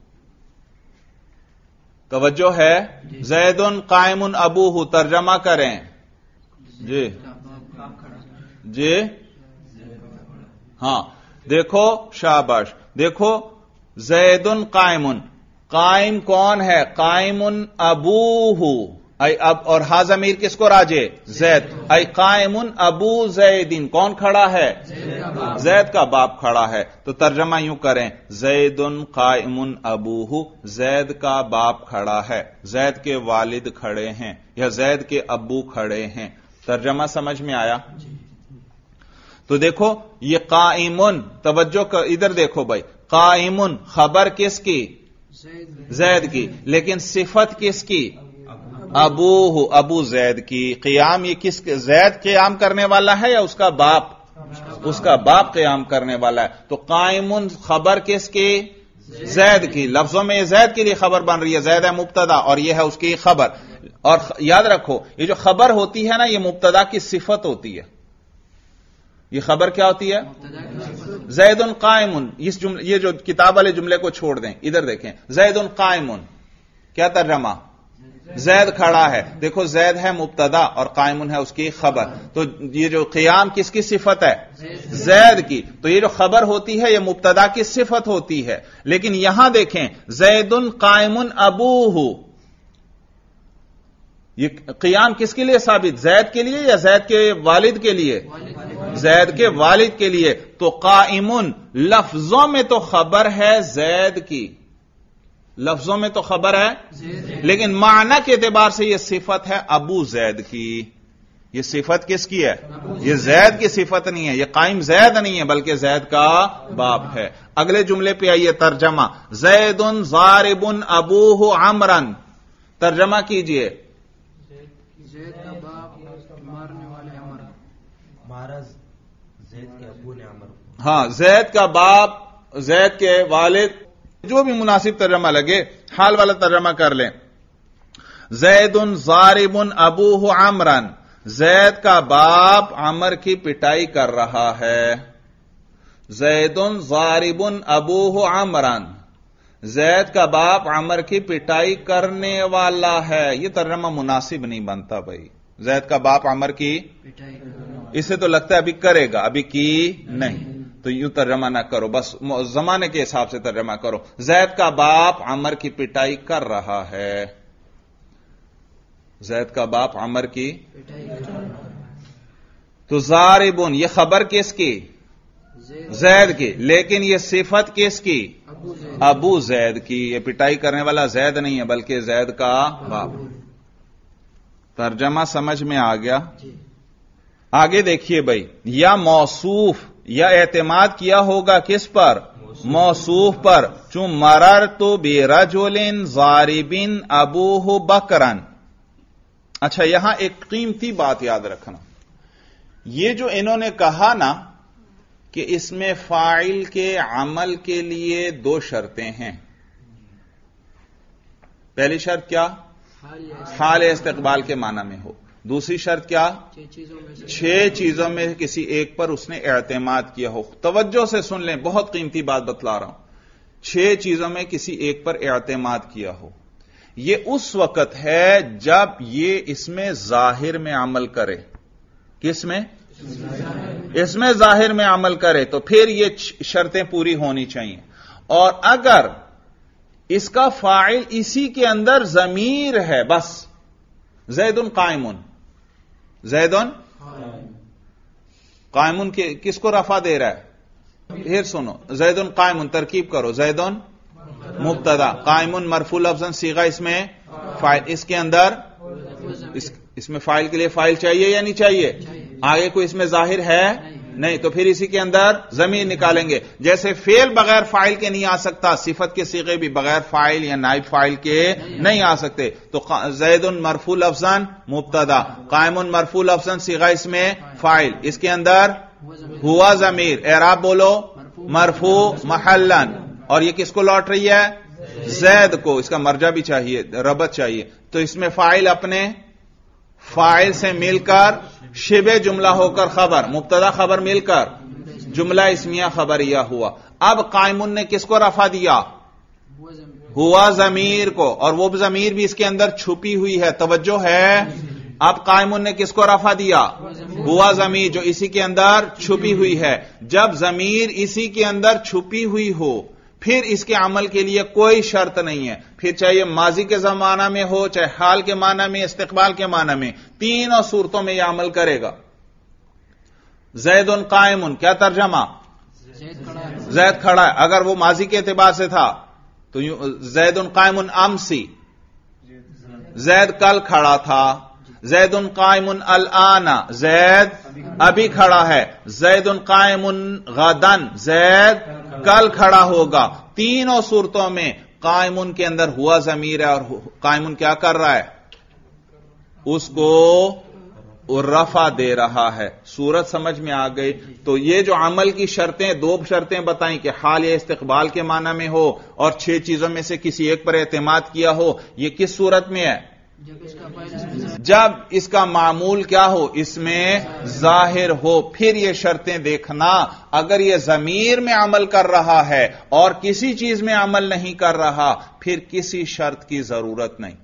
توجہ ہے، زیدن قائم ابوہ ترجمہ کریں. جی جی ہاں دیکھو شاباش. دیکھو زیدن قائم، قائم کون ہے؟ قائم ابوہ ای اب، اور ہا ضمیر کس کو راجے؟ زید. ای قائم ابو زیدین، کون کھڑا ہے؟ زید کا باپ کھڑا ہے. تو ترجمہ یوں کریں زیدن قائم ابوہ، زید کا باپ کھڑا ہے، زید کے والد کھڑے ہیں یا زید کے ابو کھڑے ہیں. ترجمہ سمجھ میں آیا؟ تو دیکھو یہ قائمن، توجہ کر ادھر دیکھو بھائی، قائمن خبر کس کی؟ زید کی. لیکن صفت کس کی؟ ابو ابو زید کی. قیام یہ کس کے؟ زید قیام کرنے والا ہے یا اس کا باپ؟ اس کا باپ قیام کرنے والا ہے. تو قائمن خبر کس کی؟ زید کی. لفظوں میں یہ زید کے لیے خبر بن رہی ہے، زید ہے مبتدا اور یہ ہے اس کی خبر. اور یاد رکھو یہ جو خبر ہوتی ہے نا یہ مبتدا کی صفت ہوتی ہے. یہ خبر کیا ہوتی ہے؟ زید قائم. اس جملے یہ جو کتاب والے جملے کو چھوڑ دیں، ادھر دیکھیں زید قائم، کیا ترجمہ؟ زید کھڑا ہے. دیکھو زید ہے مبتدا اور قائم ہے اس کی خبر. تو یہ جو قیام کس کی صفت ہے؟ زید کی. تو یہ جو خبر ہوتی ہے یہ مبتدا کی صفت ہوتی ہے. لیکن یہاں دیکھیں زید قائم ابوہ، یہ قیام کس کے لیے ثابت؟ زید کے لیے یا زید کے والد کے لیے؟ زید کے والد کے لیے. تو قائمن لفظوں میں تو خبر ہے زید کی، لفظوں میں تو خبر ہے، لیکن معنی کے اعتبار سے یہ صفت ہے ابو زید کی. یہ صفت کس کی ہے؟ یہ زید کی صفت نہیں ہے، یہ قائم زید نہیں ہے بلکہ زید کا باپ ہے. اگلے جملے پہ آئیے ترجمہ زید ضارب ابوہ عمرن. ترجمہ کیجئے. زید کا باپ مارنے والے عمر، مہاراج زید کے ابو نے عمر. ہاں زید کا باپ، زید کے والد، جو بھی مناسب ترجمہ لگے حال والا ترجمہ کر لیں. زید ضارب ابوہ عمرن، زید کا باپ عمر کی پٹائی کر رہا ہے. زید ضارب ابوہ عمرن، زید کا باپ عمر کی پٹائی کرنے والا ہے. یہ ترجمہ مناسب نہیں بنتا بھائی. زید کا باپ عمر کی اسے تو لگتا ہے ابھی کرے گا، ابھی کی نہیں. تو یوں ترجمہ نہ کرو، بس زمانے کے حساب سے ترجمہ کرو. زید کا باپ عمر کی پٹائی کر رہا ہے. زید کا باپ عمر کی. تو ضاربن یہ خبر کس کی؟ زید کی. لیکن یہ صفت کس کی؟ ابو زید کی. یہ پٹائی کرنے والا زید نہیں ہے بلکہ زید کا باپ. ترجمہ سمجھ میں آ گیا؟ آگے دیکھیے بھائی، یا موصوف یا اعتماد کیا ہوگا کس پر؟ موصوف پر. چون مررت برجل ضارب ابوہ بکرن. اچھا یہاں ایک قیمتی بات یاد رکھنا، یہ جو انہوں نے کہا نا کہ اس میں فاعل کے عمل کے لیے دو شرطیں ہیں. پہلی شرط کیا؟ حال استقبال کے معنی میں ہو. دوسری شرط کیا؟ چھ چیزوں میں کسی ایک پر اس نے اعتماد کیا ہو. توجہ سے سن لیں، بہت قیمتی بات بتلا رہا ہوں. چھ چیزوں میں کسی ایک پر اعتماد کیا ہو. یہ اس وقت ہے جب یہ اس میں ظاہر میں عمل کرے. کس میں؟ اس میں ظاہر میں عمل کرے تو پھر یہ شرطیں پوری ہونی چاہیے. اور اگر اس کا فاعل اسی کے اندر ضمیر ہے، بس زید قائم، زید قائم کس کو رفع دے رہا ہے؟ پھر سنو، زید قائم ترکیب کرو، زید مبتدا، قائم مرفوع لفظاً صیغہ اس میں فاعل، اس کے اندر اس, اس میں فاعل کے لیے فاعل چاہیے یا نہیں چاہیے؟ آگے کوئی اس میں ظاہر ہے نہیں، تو پھر اسی کے اندر ضمیر نکالیں گے. جیسے فعل بغیر فاعل کے نہیں آ سکتا، صفت کے صیغے بھی بغیر فاعل یا نائب فاعل کے نہیں آ سکتے. تو زید مرفوع لفظاً مبتدا، قائم مرفوع لفظاً صیغہ اس میں فاعل، اس کے اندر ہوا ضمیر، اعراب بولو مرفوع محلن. اور یہ کس کو لوٹ رہی ہے؟ زید کو. اس کا مرجع بھی چاہیے، ربط چاہیے. تو اس میں فاعل اپنے فاعل سے مل کر شبہ جملہ ہو کر خبر، مبتدا خبر مل کر جملہ اسمیہ خبریہ ہوا. اب قائمن نے کس کو رفع دیا؟ ہوا ضمیر کو، اور وہ ضمیر بھی اس کے اندر چھپی ہوئی ہے. توجہ ہے. اب قائمن نے کس کو رفع دیا؟ ہوا ضمیر جو اسی کے اندر چھپی ہوئی ہے. جب ضمیر اسی کے اندر چھپی ہوئی ہو پھر اس کے عمل کے لیے کوئی شرط نہیں ہے. پھر چاہے ماضی کے زمانہ میں ہو، چاہے حال کے معنی میں، استقبال کے معنی میں، تینوں صورتوں میں یہ عمل کرے گا. زید قائم، کیا ترجمہ؟ زید کھڑا ہے. اگر وہ ماضی کے اعتبار سے تھا تو زید قائم امسی، زید کل کھڑا تھا. زید قائم الان، زید ابھی کھڑا ہے. زید قائم غدن، زید کل کھڑا ہوگا. تینوں صورتوں میں قائمن کے اندر ہوا ضمیر ہے، اور قائمن کیا کر رہا ہے؟ اس کو رفع دے رہا ہے. صورت سمجھ میں آ گئی. تو یہ جو عمل کی شرطیں، دو شرطیں بتائیں کہ حال یا استقبال کے معنی میں ہو اور چھ چیزوں میں سے کسی ایک پر اعتماد کیا ہو، یہ کس صورت میں ہے؟ جب اس کا معمول کیا ہو؟ اس میں ظاہر ہو. پھر یہ شرطیں دیکھنا، اگر یہ ضمیر میں عمل کر رہا ہے اور کسی چیز میں عمل نہیں کر رہا پھر کسی شرط کی ضرورت نہیں.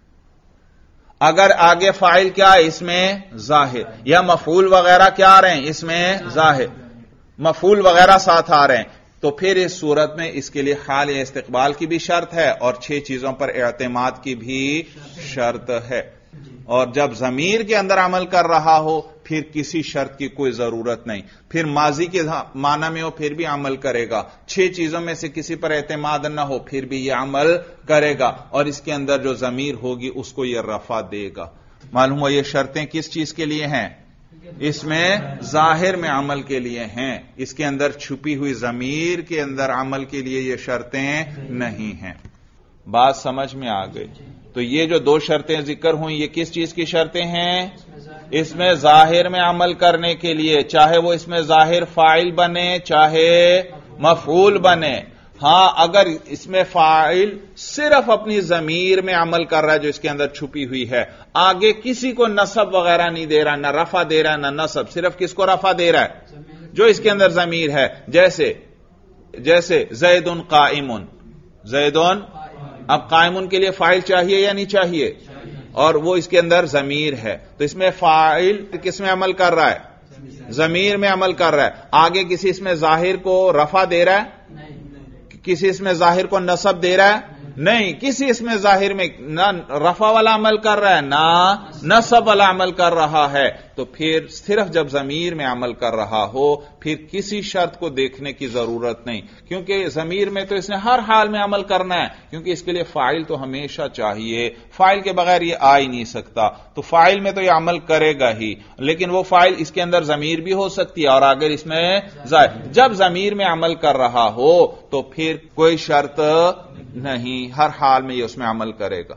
اگر آگے فاعل کیا ہے؟ اس میں ظاہر، یا مفعول وغیرہ کیا آ رہے ہیں؟ اس میں ظاہر، مفعول وغیرہ ساتھ آ رہے ہیں، تو پھر اس صورت میں اس کے لیے حال یا استقبال کی بھی شرط ہے اور چھ چیزوں پر اعتماد کی بھی شرط ہے. اور جب ضمیر کے اندر عمل کر رہا ہو پھر کسی شرط کی کوئی ضرورت نہیں. پھر ماضی کے معنی میں ہو پھر بھی عمل کرے گا. چھ چیزوں میں سے کسی پر اعتماد نہ ہو پھر بھی یہ عمل کرے گا، اور اس کے اندر جو ضمیر ہوگی اس کو یہ رفع دے گا. معلوم ہوا یہ شرطیں کس چیز کے لیے ہیں؟ اس میں ظاہر میں عمل کے لیے ہیں. اس کے اندر چھپی ہوئی ضمیر کے اندر عمل کے لیے یہ شرطیں نہیں ہیں. بات سمجھ میں آ گئی. تو یہ جو دو شرطیں ذکر ہوئیں یہ کس چیز کی شرطیں ہیں؟ اس میں ظاہر میں عمل کرنے کے لیے، چاہے وہ اس میں ظاہر فاعل بنے چاہے مفعول بنے. ہاں اگر اس میں فاعل صرف اپنی ضمیر میں عمل کر رہا ہے جو اس کے اندر چھپی ہوئی ہے، آگے کسی کو نصب وغیرہ نہیں دے رہا، نہ رفع دے رہا نہ نصب، صرف کس کو رفع دے رہا ہے؟ جو اس کے اندر ضمیر ہے. جیسے جیسے زید قائم، زید. اب قائم کے لیے فاعل چاہیے یا نہیں چاہیے؟ اور وہ اس کے اندر ضمیر ہے، تو اس میں فاعل کس میں عمل کر رہا ہے؟ ضمیر میں عمل کر رہا ہے. آگے کسی اس میں ظاہر کو رفع دے رہا ہے؟ کسی اس میں ظاہر کو نصب دے رہا ہے؟ نہیں. کسی اس میں ظاہر میں نہ رفع والا عمل کر رہا ہے نہ نصب والا عمل کر رہا ہے. تو پھر صرف جب ضمیر میں عمل کر رہا ہو پھر کسی شرط کو دیکھنے کی ضرورت نہیں، کیونکہ ضمیر میں تو اس نے ہر حال میں عمل کرنا ہے، کیونکہ اس کے لیے فاعل تو ہمیشہ چاہیے. فاعل کے بغیر یہ آ ہی نہیں سکتا، تو فاعل میں تو یہ عمل کرے گا ہی، لیکن وہ فاعل اس کے اندر ضمیر بھی ہو سکتی ہے اور اگر اس میں ظاہر. جب ضمیر میں عمل کر رہا ہو تو پھر کوئی شرط نہیں، ہر حال میں یہ اس میں عمل کرے گا.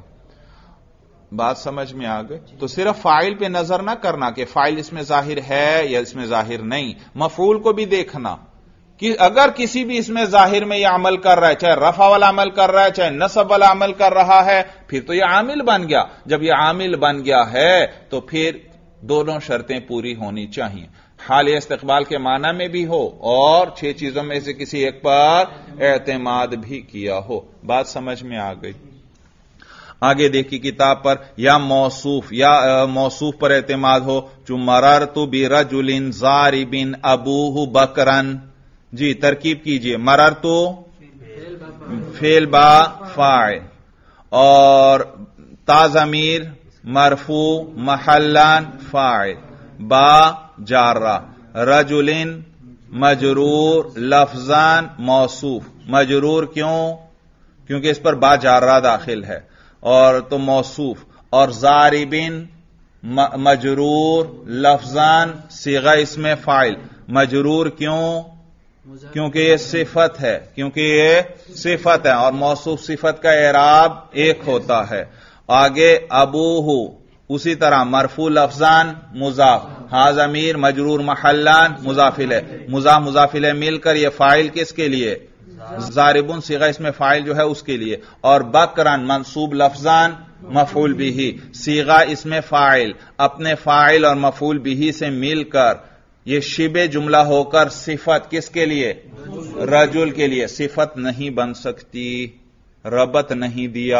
بات سمجھ میں آ گئی. تو صرف فاعل پہ نظر نہ کرنا کہ فاعل اس میں ظاہر ہے یا اس میں ظاہر نہیں، مفعول کو بھی دیکھنا کہ اگر کسی بھی اس میں ظاہر میں یہ عمل کر رہا ہے، چاہے رفع والا عمل کر رہا ہے چاہے نصب والا عمل کر رہا ہے، پھر تو یہ عامل بن گیا. جب یہ عامل بن گیا ہے تو پھر دونوں شرطیں پوری ہونی چاہیے. حال استقبال کے معنی میں بھی ہو اور چھ چیزوں میں سے کسی ایک پر اعتماد بھی کیا ہو. بات سمجھ میں آ گئی؟ آگے دیکھی کتاب پر یا موصوف یا موصوف پر اعتماد ہو، جو مررت برجل ضارب ابوہ بکرن. جی ترکیب کیجئے. مررت فعل با فاعل اور تا ضمیر مرفوع محلان فاعل، با جارہ، رجل مجرور لفظان موصوف. مجرور کیوں؟ کیونکہ اس پر با جارہ داخل ہے اور تو موصوف. اور ضاربن مجرور لفظان صیغہ اسم فاعل. مجرور کیوں؟ کیونکہ یہ صفت ہے کیونکہ یہ صفت ہے اور موصوف صفت کا اعراب ایک ہوتا ہے. آگے ابوہ اسی طرح مرفوع لفظان مضاف، ہا ضمیر مجرور محلان مضاف الیہ. مضاف مضاف الیہ مل کر یہ فاعل کس کے لیے؟ ضاربن صیغہ اس میں فاعل جو ہے اس کے لیے. اور بکران منصوب لفظان مفعول بھی، صیغہ اس میں فاعل اپنے فاعل اور مفعول بھی سے مل کر یہ شبہ جملہ ہو کر صفت کس کے لیے؟ رجل کے لیے. صفت نہیں بن سکتی، ربط نہیں دیا.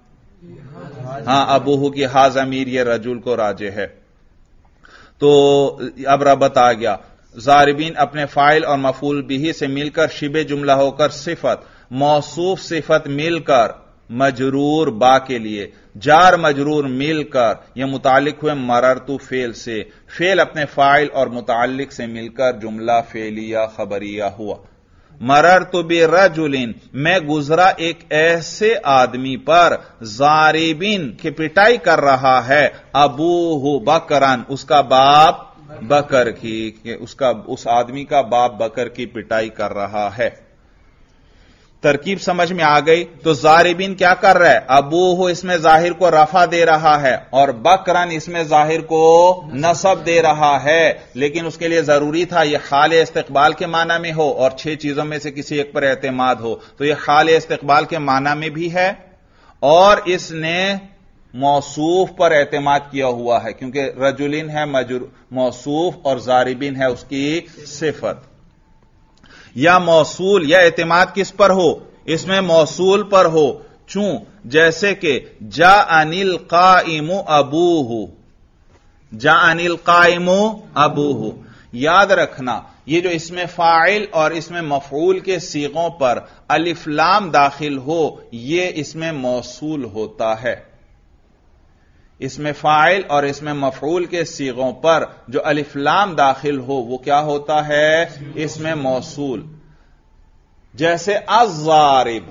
ہاں ابوہ کی ہا ضمیر یہ رجل کو راجع ہے تو اب ربط آ گیا. ضاربین اپنے فاعل اور مفعول بھی سے مل کر شبہ جملہ ہو کر صفت، موصوف صفت مل کر مجرور با کے لیے، جار مجرور مل کر یہ متعلق ہوئے مررتو فعل سے، فعل اپنے فاعل اور متعلق سے مل کر جملہ فعلیہ خبریہ ہوا. مررت برجل میں گزرا ایک ایسے آدمی پر ضاربین کی پٹائی کر رہا ہے ابوہ بکران اس کا باپ بکر کی، کہ اس کا اس آدمی کا باپ بکر کی پٹائی کر رہا ہے. ترکیب سمجھ میں آ گئی؟ تو ضاربین کیا کر رہا ہے؟ ابوہ اس میں ظاہر کو رفع دے رہا ہے اور بکران اس میں ظاہر کو نصب دے رہا ہے، لیکن اس کے لیے ضروری تھا یہ حال استقبال کے معنی میں ہو اور چھ چیزوں میں سے کسی ایک پر اعتماد ہو. تو یہ حال استقبال کے معنی میں بھی ہے اور اس نے موصوف پر اعتماد کیا ہوا ہے کیونکہ رجلین ہے موصوف اور ضاربین ہے اس کی صفت. یا موصول یا اعتماد کس پر ہو؟ اس میں موصول پر ہو. چوں؟ جیسے کہ جاءنی القائم ابوہ، جاءنی القائم ابوہ. یاد رکھنا یہ جو اس میں فاعل اور اس میں مفعول کے صیغوں پر الف لام داخل ہو یہ اس میں موصول ہوتا ہے. اس میں فاعل اور اس میں مفعول کے صیغوں پر جو الف لام داخل ہو وہ کیا ہوتا ہے؟ اس میں موصول. جیسے الضارب،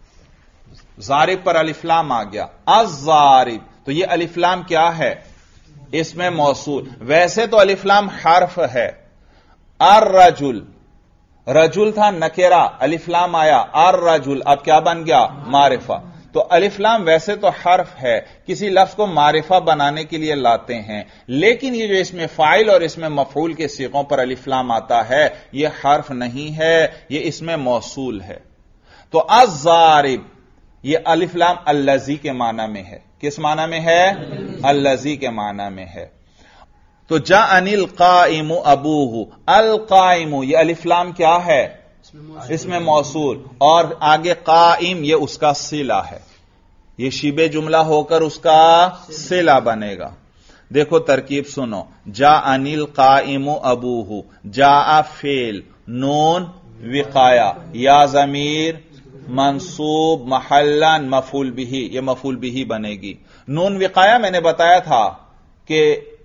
ضارب پر الف لام آ گیا، الضارب تو یہ الف لام کیا ہے؟ اس میں موصول. ویسے تو الف لام حرف ہے. الرجل، رجل تھا نکرہ، الف لام آیا، الرجل اب کیا بن گیا؟ معرفہ. تو الف لام ویسے تو حرف ہے، کسی لفظ کو معرفہ بنانے کے لیے لاتے ہیں، لیکن یہ جو اس میں فاعل اور اس میں مفعول کے صیغوں پر الف لام آتا ہے یہ حرف نہیں ہے، یہ اس میں موصول ہے. تو الضارب یہ الف لام الذی کے معنی میں ہے. کس معنی میں ہے؟ الذی کے معنی میں ہے. تو جاءنی القائم ابوہ، القائم یہ الف لام کیا ہے؟ اس میں موصول اور آگے قائم یہ اس کا صلہ ہے، یہ شبہ جملہ ہو کر اس کا صلہ بنے گا. دیکھو ترکیب سنو. جاءنی القائم ابوہ، جاء فعل، نون وقایا، یا ضمیر منصوب محلان مفعول بھی، یہ مفعول بھی بنے گی. نون وقایا میں نے بتایا تھا کہ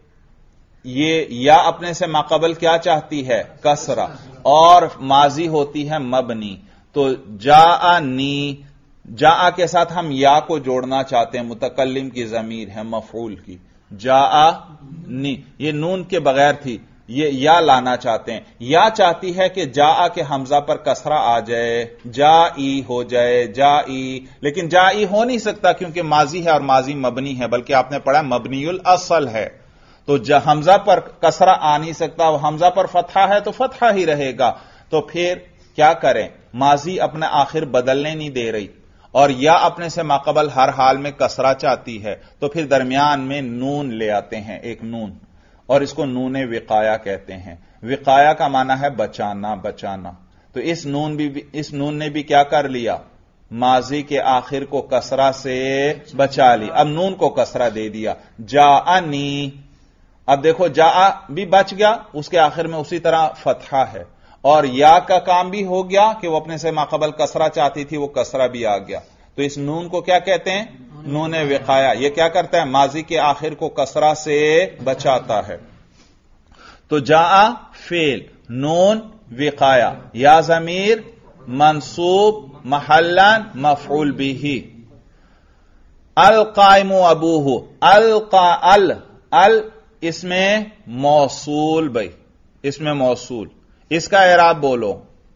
یہ یا اپنے سے ماقبل کیا چاہتی ہے؟ کسرہ، اور ماضی ہوتی ہے مبنی. تو جاءنی، جاء کے ساتھ ہم یا کو جوڑنا چاہتے ہیں، متکلم کی ضمیر ہے مفعول کی. جاءنی یہ نون کے بغیر تھی، یہ یا لانا چاہتے ہیں. یا چاہتی ہے کہ جاء کے حمزہ پر کسرہ آ جائے، جائی ہو جائے، جائی، لیکن جائی ہو نہیں سکتا کیونکہ ماضی ہے اور ماضی مبنی ہے، بلکہ آپ نے پڑھا مبنی الاصل ہے. تو حمزہ پر کسرہ آ نہیں سکتا، حمزہ پر فتحہ ہے تو فتحہ ہی رہے گا. تو پھر کیا کریں؟ ماضی اپنا آخر بدلنے نہیں دے رہی اور یا اپنے سے ماقبل ہر حال میں کسرہ چاہتی ہے، تو پھر درمیان میں نون لے آتے ہیں، ایک نون، اور اس کو نون وقایا کہتے ہیں۔ وقایا کا معنی ہے بچانا، بچانا۔ تو اس نون بھی اس نون نے بھی کیا کر لیا؟ ماضی کے آخر کو کسرہ سے بچا لی۔ اب نون کو کسرہ دے دیا، جاءنی۔ اب دیکھو جا بھی بچ گیا، اس کے آخر میں اسی طرح فتحہ ہے، اور یا کا کام بھی ہو گیا کہ وہ اپنے سے ماقبل کسرہ چاہتی تھی، وہ کسرہ بھی آ گیا۔ تو اس نون کو کیا کہتے ہیں؟ نون وقایا۔ یہ کیا کرتا ہے؟ ماضی کے آخر کو کسرہ سے بچاتا ہے۔ تو جا فعل، نون وقایا، یا ضمیر منصوب محلن مفعول به، القائم ابوہ، القا ال ال اس میں موصول، بھائی اس میں موصول، اس کا اعراب بولو۔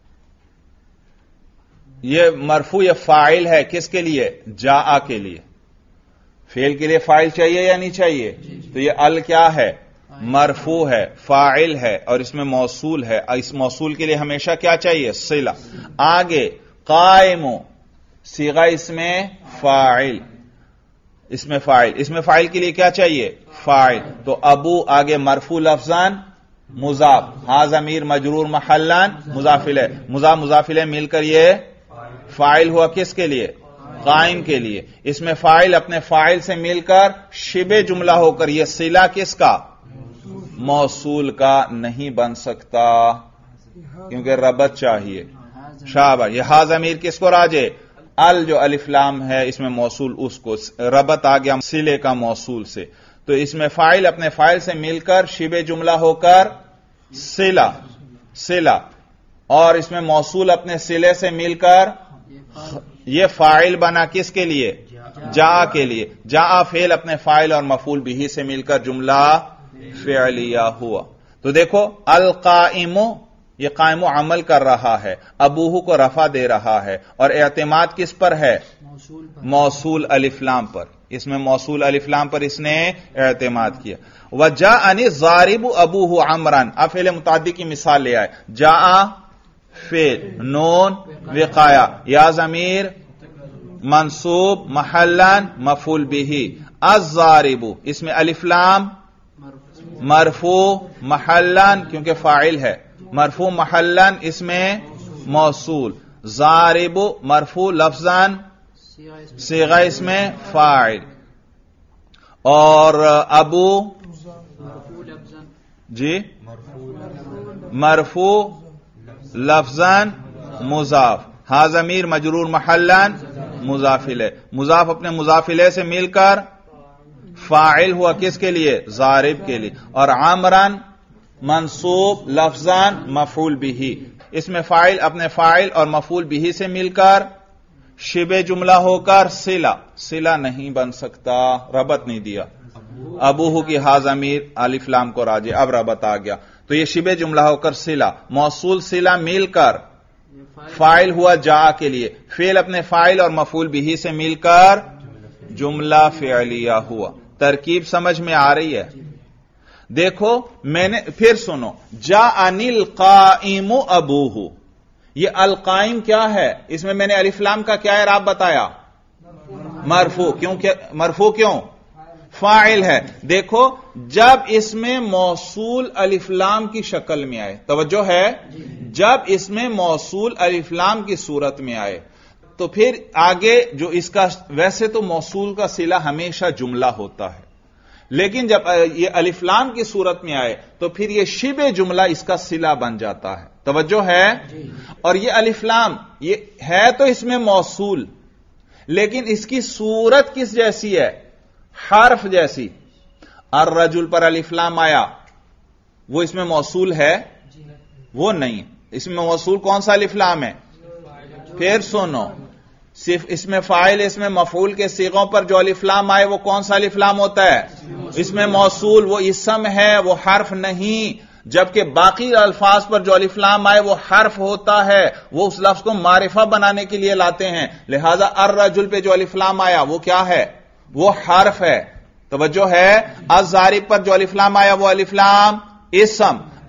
یہ مرفوع، یہ فاعل ہے، کس کے لیے؟ جاء کے لیے۔ فعل کے لیے فاعل چاہیے یا نہیں چاہیے؟ تو یہ ال کیا ہے؟ مرفوع ہے، فاعل ہے، اور اس میں موصول ہے۔ اس موصول کے لیے ہمیشہ کیا چاہیے؟ صلہ۔ آگے قائم، صیغہ اس میں فاعل، اس میں فاعل، اس میں فاعل کے لیے کیا چاہیے؟ فاعل۔ تو ابو آگے مرفوع لفظاً مضاف، ہاں ضمیر مجرور محلان مضاف الیہ، مضاف مضاف الیہ مل کر یہ فاعل ہوا، کس کے لیے؟ قائم کے لیے۔ اس میں فاعل اپنے فاعل سے مل کر شبہ جملہ ہو کر یہ صلہ کس کا؟ موصول کا نہیں بن سکتا، کیونکہ ربط چاہیے۔ شابہ، یہ ہا ضمیر کس کو راجے؟ ال جو الف لام ہے اس میں موصول، اس کو ربط آ گیا صلے کا موصول سے۔ تو اس میں فاعل اپنے فاعل سے مل کر شبہ جملہ ہو کر صلہ، صلہ، اور اس میں موصول اپنے صلے سے مل کر یہ فاعل بنا، کس کے لیے؟ جا کے لیے۔ جا فعل اپنے فاعل اور مفعول بھی سے مل کر جملہ فعلیہ ہوا۔ تو دیکھو القائم، یہ قائم عمل کر رہا ہے، ابوہ کو رفع دے رہا ہے، اور اعتماد کس پر ہے؟ موصول الف لام پر۔ اس میں موصول الف لام پر اس نے اعتماد کیا۔ وجاءنی الضارب ابوہ عمرا، اب فعل متعدی کی مثال لے آئے۔ جاء فعل، نون وقایا، یا ضمیر منصوب محلن مفعول به، الضارب اس میں الف لام مرفوع محلن کیونکہ فاعل ہے، مرفوع محلن اس میں موصول، ضارب مرفوع لفظاً صیغہ اس میں فاعل، اور ابو جی مرفوع لفظاً مضاف، ہا ضمیر مجرور محلن مضاف الیہ، مضاف اپنے مضاف الیہ سے مل کر فاعل ہوا، کس کے لیے؟ ضارب کے لیے، اور عمران منصوب لفظاً مفعول به، اس میں فاعل اپنے فاعل اور مفعول به سے مل کر شبہ جملہ ہو کر صلہ، صلہ نہیں بن سکتا، ربط نہیں دیا۔ ابوہ کی ہا ضمیر الف لام کو راجع، اب ربط آ گیا، تو یہ شبہ جملہ ہو کر صلہ، موصول صلہ مل کر فاعل ہوا جا کے لیے، فعل اپنے فاعل اور مفعول به سے مل کر جملہ فعلیہ ہوا۔ ترکیب سمجھ میں آ رہی ہے؟ دیکھو میں نے پھر سنو، جاءنی القائم ابوہ، یہ القائم کیا ہے؟ اس میں میں نے الف لام کا کیا اعراب بتایا؟ مرفوع، کیوں مرفوع کیوں؟ فاعل ہے۔ دیکھو جب اس میں موصول الف لام کی شکل میں آئے، توجہ ہے، جب اس میں موصول الف لام کی صورت میں آئے تو پھر آگے جو اس کا، ویسے تو موصول کا صلہ ہمیشہ جملہ ہوتا ہے، لیکن جب یہ الف لام کی صورت میں آئے تو پھر یہ شبہ جملہ اس کا صلہ بن جاتا ہے، توجہ ہے۔ اور یہ الف لام یہ ہے تو اس میں موصول، لیکن اس کی صورت کس جیسی ہے؟ حرف جیسی۔ الرجل پر الف لام آیا، وہ اس میں موصول ہے؟ وہ نہیں، اس میں موصول کون سا الف لام ہے؟ پھر سنو، صرف اس میں فاعل، اس میں مفعول کے صیغوں پر جو الف لام آئے وہ کون سا الف لام ہوتا ہے؟ اس میں موصول، وہ اسم ہے، وہ حرف نہیں، جبکہ باقی الفاظ پر جو الف لام آئے وہ حرف ہوتا ہے، وہ اس لفظ کو معرفہ بنانے کے لیے لاتے ہیں، لہذا الرجل پہ جو الف لام آیا وہ کیا ہے؟ وہ حرف ہے، توجہ ہے۔ الضارب پر جو الف لام آیا وہ الف لام اسم،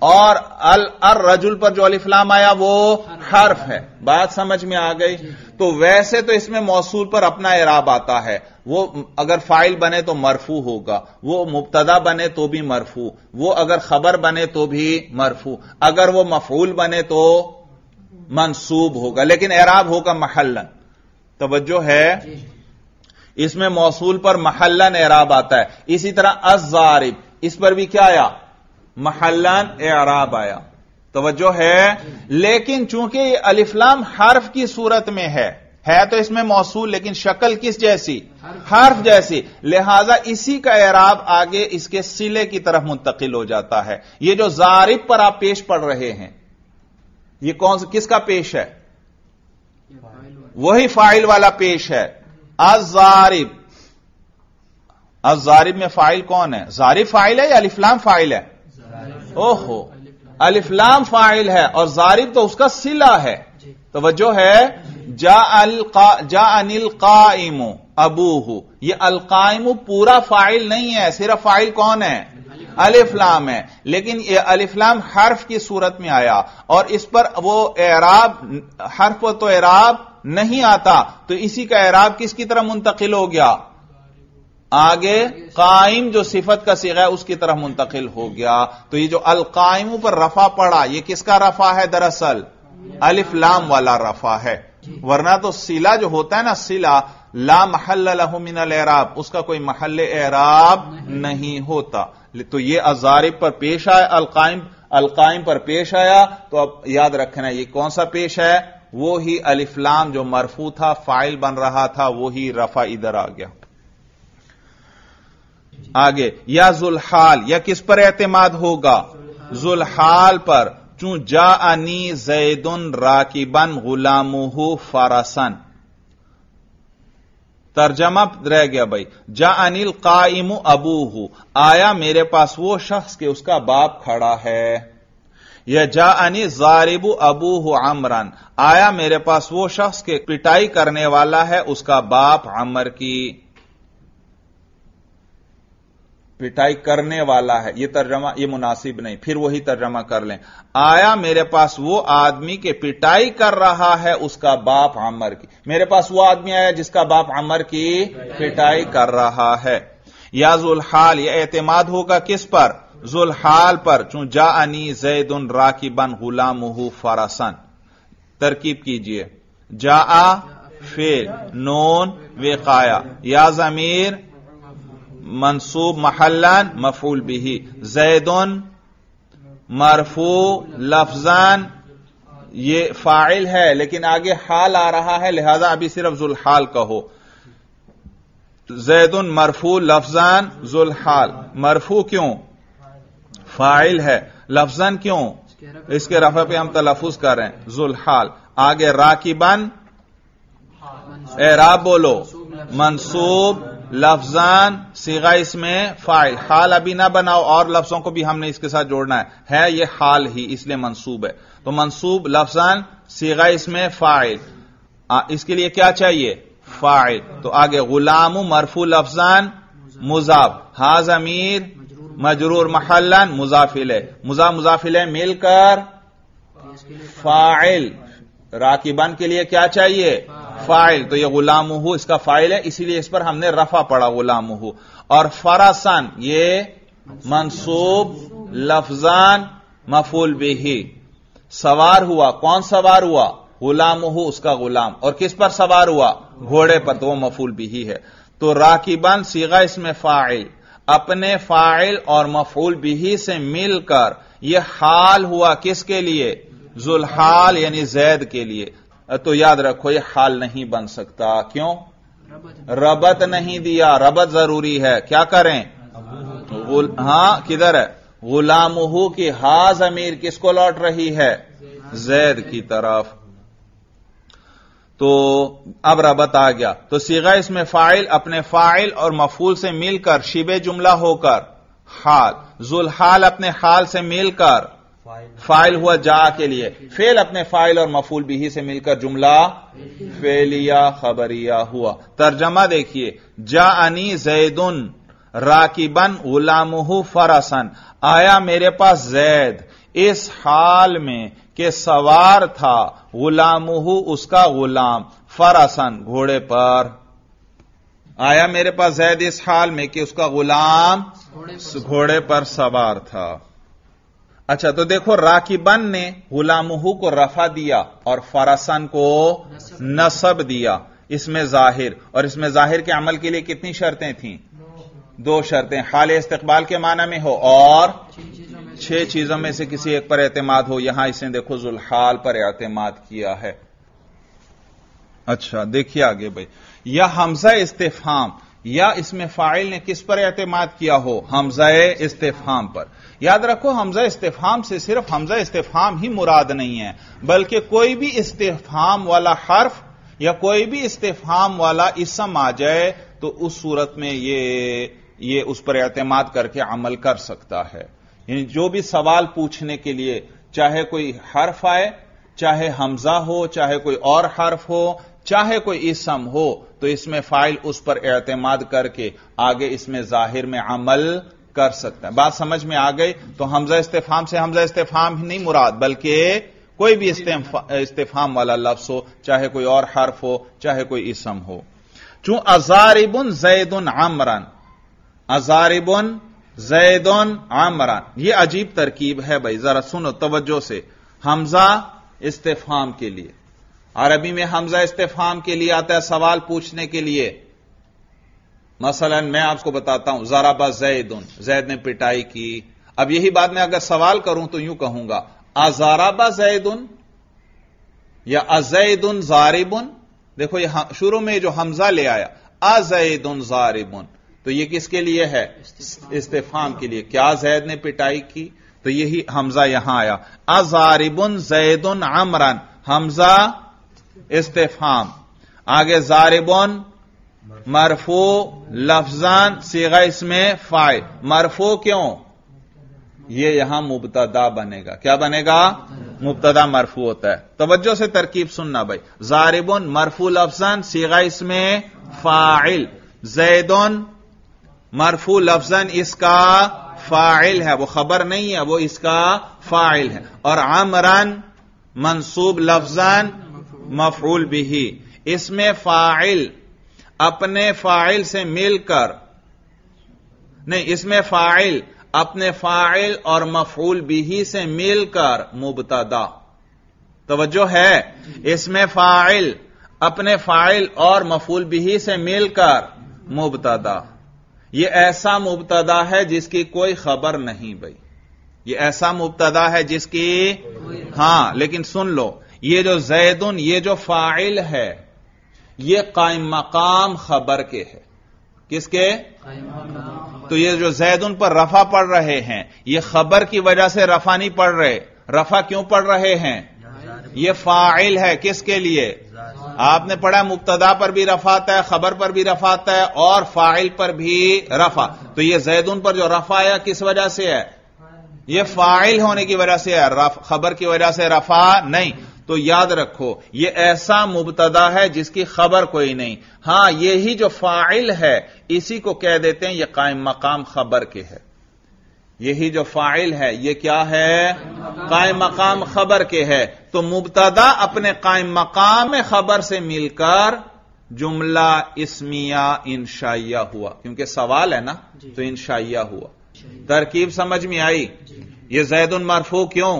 اور الرجل پر جو الف لام آیا وہ حرف ہے. بات سمجھ میں آ گئی؟ تو ویسے تو اس میں موصول پر اپنا اعراب آتا ہے. وہ اگر فاعل بنے تو مرفوع ہوگا، وہ مبتدا بنے تو بھی مرفوع، وہ اگر خبر بنے تو بھی مرفوع، اگر وہ مفعول بنے تو منصوب ہوگا، لیکن اعراب ہوگا محلن. توجہ ہے؟ اس میں موصول پر محلن اعراب آتا ہے. اسی طرح الضارب، اس پر بھی کیا آیا؟ محلن اعراب آیا. توجہ ہے؟ لیکن چونکہ یہ الف لام حرف کی صورت میں ہے ہے تو اس میں موصول، لیکن شکل کس جیسی؟ حرف جیسی، لہذا اسی کا اعراب آگے اس کے صلے کی طرف منتقل ہو جاتا ہے. یہ جو ضارب پر آپ پیش پڑھ رہے ہیں، یہ کون سا کس کا پیش ہے؟ وہی فاعل والا پیش ہے. الضارب، الضارب میں فاعل کون ہے؟ ضارب فاعل ہے یا الف لام فاعل ہے؟ اوہو، الف لام فاعل ہے اور ضارب تو اس کا صلہ ہے. توجہ ہے؟ جاءنی القائم ابوہ، یہ القائم پورا فاعل نہیں ہے، صرف فاعل کون ہے؟ الف لام ہے، لیکن یہ الف لام حرف کی صورت میں آیا اور اس پر وہ اعراب، حرف پر تو اعراب نہیں آتا، تو اسی کا اعراب کس کی طرف منتقل ہو گیا؟ آگے قائم جو صفت کا صیغہ ہے اس کی طرف منتقل ہو گیا. تو یہ جو القائم پر رفع پڑا، یہ کس کا رفع ہے؟ دراصل الف لام والا رفع ہے. ورنہ تو صلہ جو ہوتا ہے نا، صلہ لا محل لہ من الاعراب، اس کا کوئی محل اعراب نہیں ہوتا. تو یہ الضارب پر پیش آیا، القائم القائم پر پیش آیا، تو اب یاد رکھنا یہ کون سا پیش ہے؟ وہی الف لام جو مرفوع تھا، فاعل بن رہا تھا، وہی رفع ادھر آ گیا. آگے یا ذوالحال، یا کس پر اعتماد ہوگا؟ ذوالحال پر. چون جاءنی زید راکبا غلامہ فرسا، ترجمہ رہ گیا بھائی. جاءنی القائم ابوہ، آیا میرے پاس وہ شخص کہ اس کا باپ کھڑا ہے. یا جاءنی ضارب ابوہ عمرا، آیا میرے پاس وہ شخص کہ پٹائی کرنے والا ہے اس کا باپ عمر کی. پٹائی کرنے والا ہے، یہ ترجمہ یہ مناسب نہیں، پھر وہی ترجمہ کر لیں. آیا میرے پاس وہ آدمی کہ پٹائی کر رہا ہے اس کا باپ عمر کی. میرے پاس وہ آدمی آیا جس کا باپ عمر کی پٹائی کر رہا ہے. یا ذوالحال، یہ اعتماد ہوگا کس پر؟ ذوالحال پر. چون جاءنی زید راکبا غلامہ فرسا، ترکیب کیجئے. جاء فعل، نون وقایا، یا ضمیر منصوب محلن مفعول به، زید مرفوع لفظان، یہ فاعل ہے لیکن آگے حال آ رہا ہے، لہذا ابھی صرف ذوالحال کہو. زید مرفوع لفظان ذوالحال. مرفوع کیوں؟ فاعل ہے. لفظان کیوں؟ اس کے رفع پہ ہم تلفظ کر رہے ہیں. ذوالحال. آگے راکبان، اعراب بولو. منصوب لفظان، صیغہ اس میں فاعل. حال ابھی نہ بناؤ، اور لفظوں کو بھی ہم نے اس کے ساتھ جوڑنا ہے. ہے یہ حال ہی، اس لیے منصوب ہے. تو منصوب لفظان، صیغہ اس میں فاعل. اس کے لیے کیا چاہیے؟ فاعل. تو آگے غلام مرفوع لفظان مضاف، ہا ضمیر مجرور محلن مضاف الیہ. مضاف مضاف الیہ مل کر فاعل. راکبان کے لیے کیا چاہیے؟ فاعل. تو یہ غلامہ اس کا فاعل ہے، اسی لیے اس پر ہم نے رفع پڑا غلامہ. اور فرسان یہ منصوب لفظان مفعول به. سوار ہوا، کون سوار ہوا؟ غلامہ اس کا غلام. اور کس پر سوار ہوا؟ گھوڑے پر، تو وہ مفعول به ہے. تو راکبان صیغہ اس میں فاعل، اپنے فاعل اور مفعول به سے مل کر یہ حال ہوا کس کے لیے؟ ذوالحال یعنی زید کے لیے. تو یاد رکھو یہ حال نہیں بن سکتا. کیوں؟ ربط نہیں دیا. ربط ضروری ہے. کیا کریں؟ غل... ہاں کدھر ہے؟ غلامہ کی ہا ضمیر کس کو لوٹ رہی ہے؟ زید کی طرف. تو اب ربط آ گیا. تو صیغہ اس میں فاعل اپنے فاعل اور مفعول سے مل کر شبہ جملہ ہو کر حال. ذوالحال اپنے حال سے مل کر فاعل ہوا جا کے لیے. فعل اپنے فاعل اور مفعول به سے مل کر جملہ فعلیہ خبریہ ہوا. ترجمہ دیکھیے. جاءنی زیدن راکبن غلامہ فرسن، آیا میرے پاس زید اس حال میں کہ سوار تھا غلامہ اس کا غلام فرسن گھوڑے پر، آیا میرے پاس زید اس حال میں کہ اس کا غلام گھوڑے پر سوار تھا۔ اچھا تو دیکھو راکبن نے غلامہ کو رفع دیا اور فرسن کو نصب دیا، اس میں ظاہر، اور اس میں ظاہر کے عمل کے لیے کتنی شرطیں تھیں؟ دو شرطیں، حال استقبال کے معنی میں ہو اور چھ چیزوں میں سے کسی ایک پر اعتماد ہو۔ یہاں اس نے دیکھو ذوالحال پر اعتماد کیا ہے۔ اچھا دیکھیے آگے بھائی، یا حمزہ استفہام یا اس میں فاعل نے کس پر اعتماد کیا ہو؟ حمزہ استفہام پر۔ یاد رکھو حمزہ استفہام سے صرف حمزہ استفہام ہی مراد نہیں ہے، بلکہ کوئی بھی استفہام والا حرف یا کوئی بھی استفہام والا اسم آ جائے تو اس صورت میں یہ یہ اس پر اعتماد کر کے عمل کر سکتا ہے۔ یعنی جو بھی سوال پوچھنے کے لیے چاہے کوئی حرف آئے، چاہے حمزہ ہو، چاہے کوئی اور حرف ہو، چاہے کوئی اسم ہو، تو اس میں فاعل اس پر اعتماد کر کے آگے اس میں ظاہر میں عمل کر سکتا ہے۔ بات سمجھ میں آ گئی؟ تو حمزہ استفہام سے حمزہ استفہام ہی نہیں مراد، بلکہ کوئی بھی استفہام والا لفظ ہو، چاہے کوئی اور حرف ہو، چاہے کوئی اسم ہو۔ چون اضارب زید عمرن، اضارب زید عمرن، یہ عجیب ترکیب ہے بھائی، ذرا سنو توجہ سے۔ حمزہ استفہام کے لیے، عربی میں حمزہ استفہام کے لیے آتا ہے سوال پوچھنے کے لیے۔ مثلا میں آپ کو بتاتا ہوں ضرب زید، زید نے پٹائی کی، اب یہی بات میں اگر سوال کروں تو یوں کہوں گا اضرب زید یا ازید ضارب، دیکھو یہ شروع میں جو حمزہ لے آیا ازید ضارب، تو یہ کس کے لیے ہے؟ استفہام کے لیے، کیا زید نے پٹائی کی؟ تو یہی حمزہ یہاں آیا اضارب زید عمرن، حمزہ استفہام، آگے ضاربون مرفوع لفظان صیغہ اس میں فاعل، مرفوع کیوں؟ یہ یہاں مبتدا بنے گا، کیا بنے گا؟ مبتدا مرفوع ہوتا ہے۔ توجہ سے ترکیب سننا بھائی، ضاربون مرفوع لفظان صیغہ اس میں فاعل، زیدون مرفوع لفظان اس کا فاعل ہے، وہ خبر نہیں ہے، وہ اس کا فاعل ہے، اور عمران منصوب لفظان مفعول به، اس میں فاعل اپنے فاعل سے مل کر نہیں، اس میں فاعل اپنے فاعل اور مفعول به سے مل کر مبتدا، توجہ ہے، اس میں فاعل اپنے فاعل اور مفعول به سے مل کر مبتدا، یہ ایسا مبتدا ہے جس کی کوئی خبر نہیں بھائی، یہ ایسا مبتدا ہے جس کی، ہاں لیکن سن لو، یہ جو زیدن یہ جو فاعل ہے یہ قائم مقام خبر کے ہے، کس کے؟ تو یہ جو زیدن پر رفع پڑھ رہے ہیں یہ خبر کی وجہ سے رفع نہیں پڑھ رہے، رفع کیوں پڑھ رہے ہیں؟ یہ فاعل ہے، کس کے لیے؟ آپ نے پڑھا مبتدا پر بھی رفع آتا ہے، خبر پر بھی رفع آتا ہے اور فاعل پر بھی رفع، تو یہ زیدن پر جو رفع آیا کس وجہ سے ہے؟ یہ فاعل ہونے کی وجہ سے ہے، خبر کی وجہ سے رفع نہیں۔ تو یاد رکھو یہ ایسا مبتدا ہے جس کی خبر کوئی نہیں، ہاں یہی جو فاعل ہے اسی کو کہہ دیتے ہیں یہ قائم مقام خبر کے ہے، یہی جو فاعل ہے یہ کیا ہے؟ قائم مقام خبر کے ہے۔ تو مبتدا اپنے قائم مقام خبر سے مل کر جملہ اسمیہ انشائیہ ہوا، کیونکہ سوال ہے نا تو انشائیہ ہوا۔ ترکیب سمجھ میں آئی؟ یہ زید مرفوع کیوں؟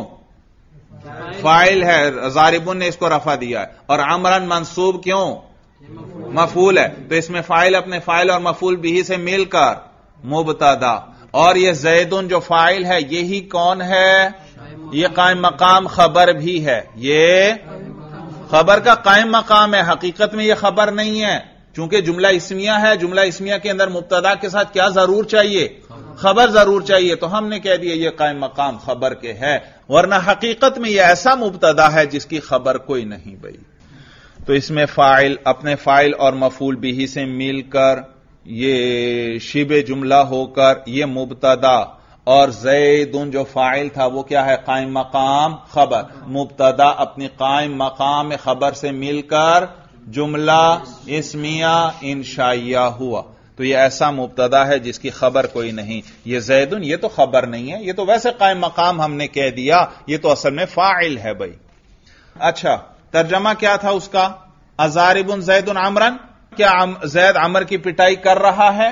فاعل ہے، ضاربون نے اس کو رفع دیا ہے، اور عمرن منصوب کیوں؟ مفعول ہے، تو اس میں فاعل اپنے فاعل اور مفعول بھی سے مل کر مبتدا، اور یہ زیدن جو فاعل ہے یہی کون ہے؟ یہ قائم مقام خبر بھی ہے، یہ خبر کا قائم مقام ہے، حقیقت میں یہ خبر نہیں ہے، چونکہ جملہ اسمیہ ہے، جملہ اسمیہ کے اندر مبتدا کے ساتھ کیا ضرور چاہیے؟ خبر ضرور چاہیے، تو ہم نے کہہ دیا یہ قائم مقام خبر کے ہے، ورنہ حقیقت میں یہ ایسا مبتدا ہے جس کی خبر کوئی نہیں بھائی۔ تو اس میں فاعل اپنے فاعل اور مفعول به سے مل کر یہ شبہ جملہ ہو کر یہ مبتدا، اور زیدن جو فاعل تھا وہ کیا ہے؟ قائم مقام خبر، مبتدا اپنی قائم مقام خبر سے مل کر جملہ اسمیہ انشائیہ ہوا۔ تو یہ ایسا مبتدا ہے جس کی خبر کوئی نہیں. یہ زیدن یہ تو خبر نہیں ہے، یہ تو ویسے قائم مقام ہم نے کہہ دیا، یہ تو اصل میں فاعل ہے بھائی. اچھا ترجمہ کیا تھا اس کا؟ اضارب زید عمرن، کیا زید عمر کی پٹائی کر رہا ہے؟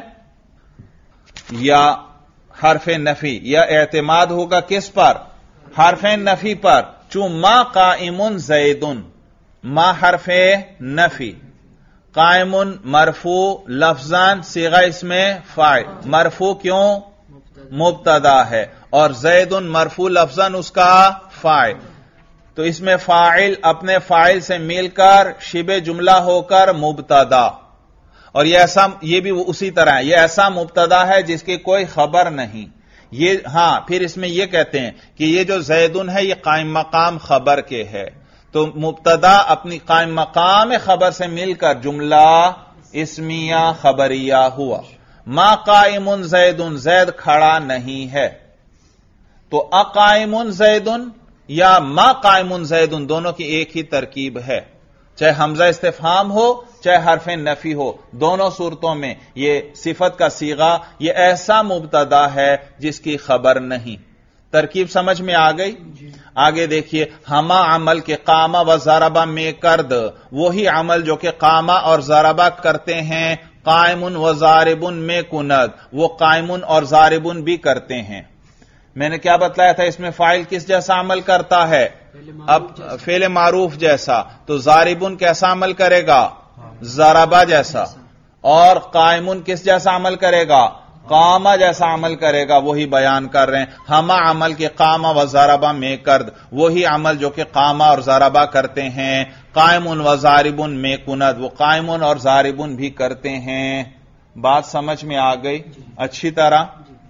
یا حرف نفی، یا اعتماد ہوگا کس پر؟ حرف نفی پر. چون ما قائم زیدن، ما حرف نفی، قائم مرفوع لفظان صیغہ اس میں فاعل، مرفوع کیوں؟ مبتدا ہے، اور زید مرفوع لفظان اس کا فاعل. تو اس میں فاعل اپنے فاعل سے مل کر شبہ جملہ ہو کر مبتدا، اور یہ ایسا یہ بھی اسی طرح ہے، یہ ایسا مبتدا ہے جس کی کوئی خبر نہیں. یہ ہاں پھر اس میں یہ کہتے ہیں کہ یہ جو زیدن ہے یہ قائم مقام خبر کے ہے، تو مبتدا اپنی قائم مقام خبر سے مل کر جملہ اسمیہ خبریہ ہوا. ما قائم زیدن، زید کھڑا نہیں ہے. تو اقائم زیدن یا ما قائم زیدن دونوں کی ایک ہی ترکیب ہے، چاہے حمزہ استفہام ہو چاہے حرف نفی ہو، دونوں صورتوں میں یہ صفت کا صیغہ یہ ایسا مبتدا ہے جس کی خبر نہیں. ترکیب سمجھ میں آ گئی؟ آگے دیکھیے، ہما عمل کے قامہ و ضربہ میں کرد، وہی عمل جو کہ قامہ اور ضربہ کرتے ہیں قائم و ضارب میں کند، وہ قائم اور ضارب بھی کرتے ہیں. میں نے کیا بتلایا تھا؟ اس میں فاعل کس جیسا عمل کرتا ہے؟ اب فعل معروف جیسا. تو ضاربن کیسا عمل کرے گا؟ ضربہ جیسا. اور قائمن کس جیسا عمل کرے گا؟ قامہ جیسا عمل کرے گا. وہی بیان کر رہے ہیں، ہما عمل کے قامہ و ضربہ میں کرد، وہی عمل جو کہ قامہ اور ضربہ کرتے ہیں قائمن و ضاربن میں کند، وہ قائمن اور ضاربن بھی کرتے ہیں. بات سمجھ میں آ گئی اچھی طرح؟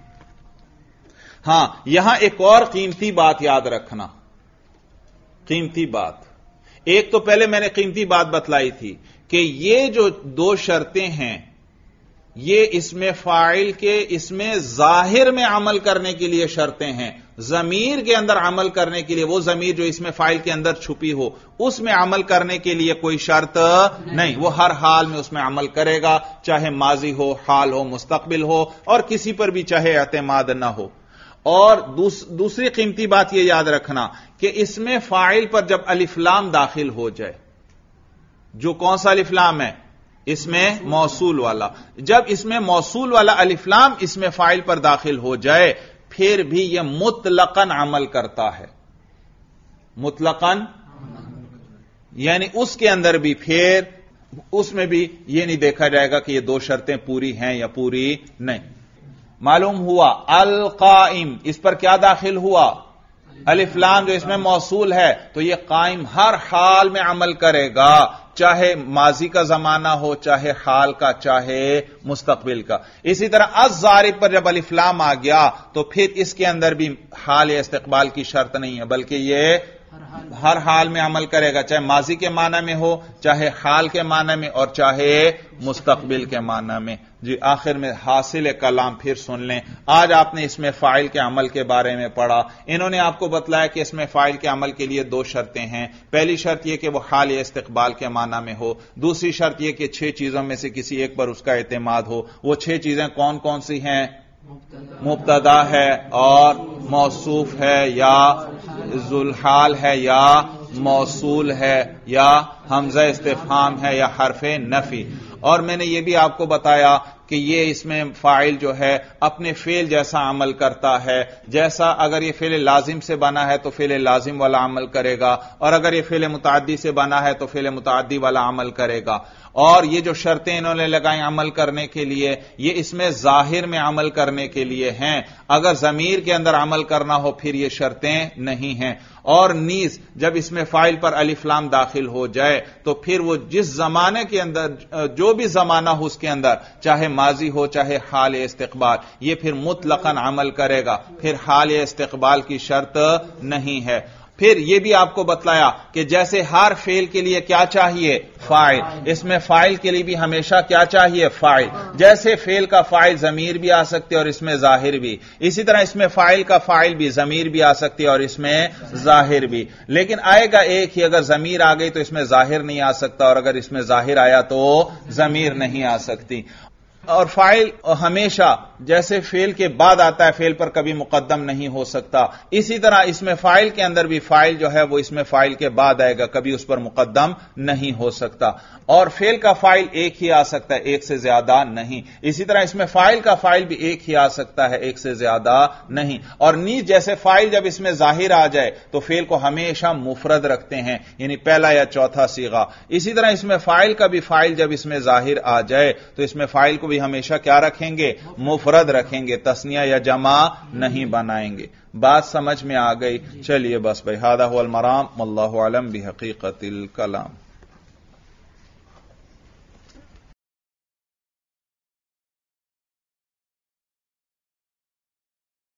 ہاں یہاں ایک اور قیمتی بات یاد رکھنا. قیمتی بات، ایک تو پہلے میں نے قیمتی بات بتلائی تھی کہ یہ جو دو شرطیں ہیں یہ اس میں فاعل کے اس میں ظاہر میں عمل کرنے کے لیے شرطیں ہیں. ضمیر کے اندر عمل کرنے کے لیے، وہ ضمیر جو اس میں فاعل کے اندر چھپی ہو اس میں عمل کرنے کے لیے کوئی شرط نہیں. وہ ہر حال میں اس میں عمل کرے گا، چاہے ماضی ہو، حال ہو، مستقبل ہو، اور کسی پر بھی چاہے اعتماد نہ ہو. اور دوسری قیمتی بات یہ یاد رکھنا کہ اس میں فاعل پر جب الف لام داخل ہو جائے، جو کون سا الف لام ہے؟ اس میں موصول والا. جب اس میں موصول والا الف لام اس میں فاعل پر داخل ہو جائے پھر بھی یہ مطلقاً عمل کرتا ہے. مطلقاً یعنی اس کے اندر بھی پھر اس میں بھی یہ نہیں دیکھا جائے گا کہ یہ دو شرطیں پوری ہیں یا پوری نہیں. معلوم ہوا القائم، اس پر کیا داخل ہوا؟ الف لام جو اس میں موصول ہے، تو یہ قائم ہر حال میں عمل کرے گا، چاہے ماضی کا زمانہ ہو، چاہے حال کا، چاہے مستقبل کا. اسی طرح الضارب پر جب الف لام آ گیا تو پھر اس کے اندر بھی حال یا استقبال کی شرط نہیں ہے، بلکہ یہ ہر حال میں عمل کرے گا، چاہے ماضی کے معنی میں ہو، چاہے حال کے معنی میں، اور چاہے مستقبل کے معنی میں. جی آخر میں حاصل کلام پھر سن لیں. آج آپ نے اس میں فاعل کے عمل کے بارے میں پڑھا. انہوں نے آپ کو بتلایا کہ اس میں فاعل کے عمل کے لیے دو شرطیں ہیں. پہلی شرط یہ کہ وہ حال یا استقبال کے معنی میں ہو. دوسری شرط یہ کہ چھ چیزوں میں سے کسی ایک پر اس کا اعتماد ہو. وہ چھ چیزیں کون کون سی ہیں؟ مبتدا ہے اور موصوف ہے یا ذوالحال ہے یا موصول ہے یا حمزہ استفہام ہے یا حرف نفی. اور میں نے یہ بھی آپ کو بتایا کہ یہ اس میں فاعل جو ہے اپنے فعل جیسا عمل کرتا ہے. جیسا اگر یہ فعل لازم سے بنا ہے تو فعل لازم والا عمل کرے گا، اور اگر یہ فعل متعدی سے بنا ہے تو فعل متعدی والا عمل کرے گا. اور یہ جو شرطیں انہوں نے لگائیں عمل کرنے کے لیے، یہ اس میں ظاہر میں عمل کرنے کے لیے ہیں. اگر ضمیر کے اندر عمل کرنا ہو پھر یہ شرطیں نہیں ہیں. اور نیز جب اس میں فاعل پر الف لام داخل ہو جائے تو پھر وہ جس زمانے کے اندر جو بھی زمانہ ہو اس کے اندر، چاہے ماضی ہو چاہے حال استقبال، یہ پھر مطلقاً عمل کرے گا، پھر حال استقبال کی شرط نہیں ہے. پھر یہ بھی آپ کو بتلایا کہ جیسے ہر فعل کے لیے کیا چاہیے؟ فاعل. اس میں فاعل کے لیے بھی ہمیشہ کیا چاہیے؟ فاعل. جیسے فعل کا فاعل ضمیر بھی آ سکتے اور اس میں ظاہر بھی، اسی طرح اس میں فاعل کا فاعل بھی ضمیر بھی آ سکتی اور اس میں ظاہر بھی. لیکن آئے گا ایک ہی، اگر ضمیر آ گئی تو اس میں ظاہر نہیں آ سکتا، اور اگر اس میں ظاہر آیا تو ضمیر نہیں آ سکتی. اور فائل ہمیشہ جیسے فعل کے بعد آتا ہے فعل پر کبھی مقدم نہیں ہو سکتا، اسی طرح اس میں فائل کے اندر بھی فائل جو ہے وہ اس میں فائل کے بعد آئے گا، کبھی اس پر مقدم نہیں ہو سکتا۔ اور فعل کا فائل ایک ہی آ سکتا ہے، ایک سے زیادہ نہیں۔ اسی طرح اس میں فائل کا فائل بھی ایک ہی آ سکتا ہے، ایک سے زیادہ نہیں۔ اور نیز جیسے فائل جب اس میں ظاہر آ جائے تو فعل کو ہمیشہ مفرد رکھتے ہیں، یعنی پہلا یا چوتھا صیغہ۔ اسی طرح اس میں فائل کا بھی فائل جب اس میں ظاہر آ جائے تو اس میں فائل کو بھی ہمیشہ کیا رکھیں گے؟ مفرد رکھیں گے، تثنیہ یا جمع نہیں بنائیں گے۔ بات سمجھ میں آ گئی؟ چلیے بس بھائی، ھذا ھو المرام واللہ اعلم بحقیقت الکلام۔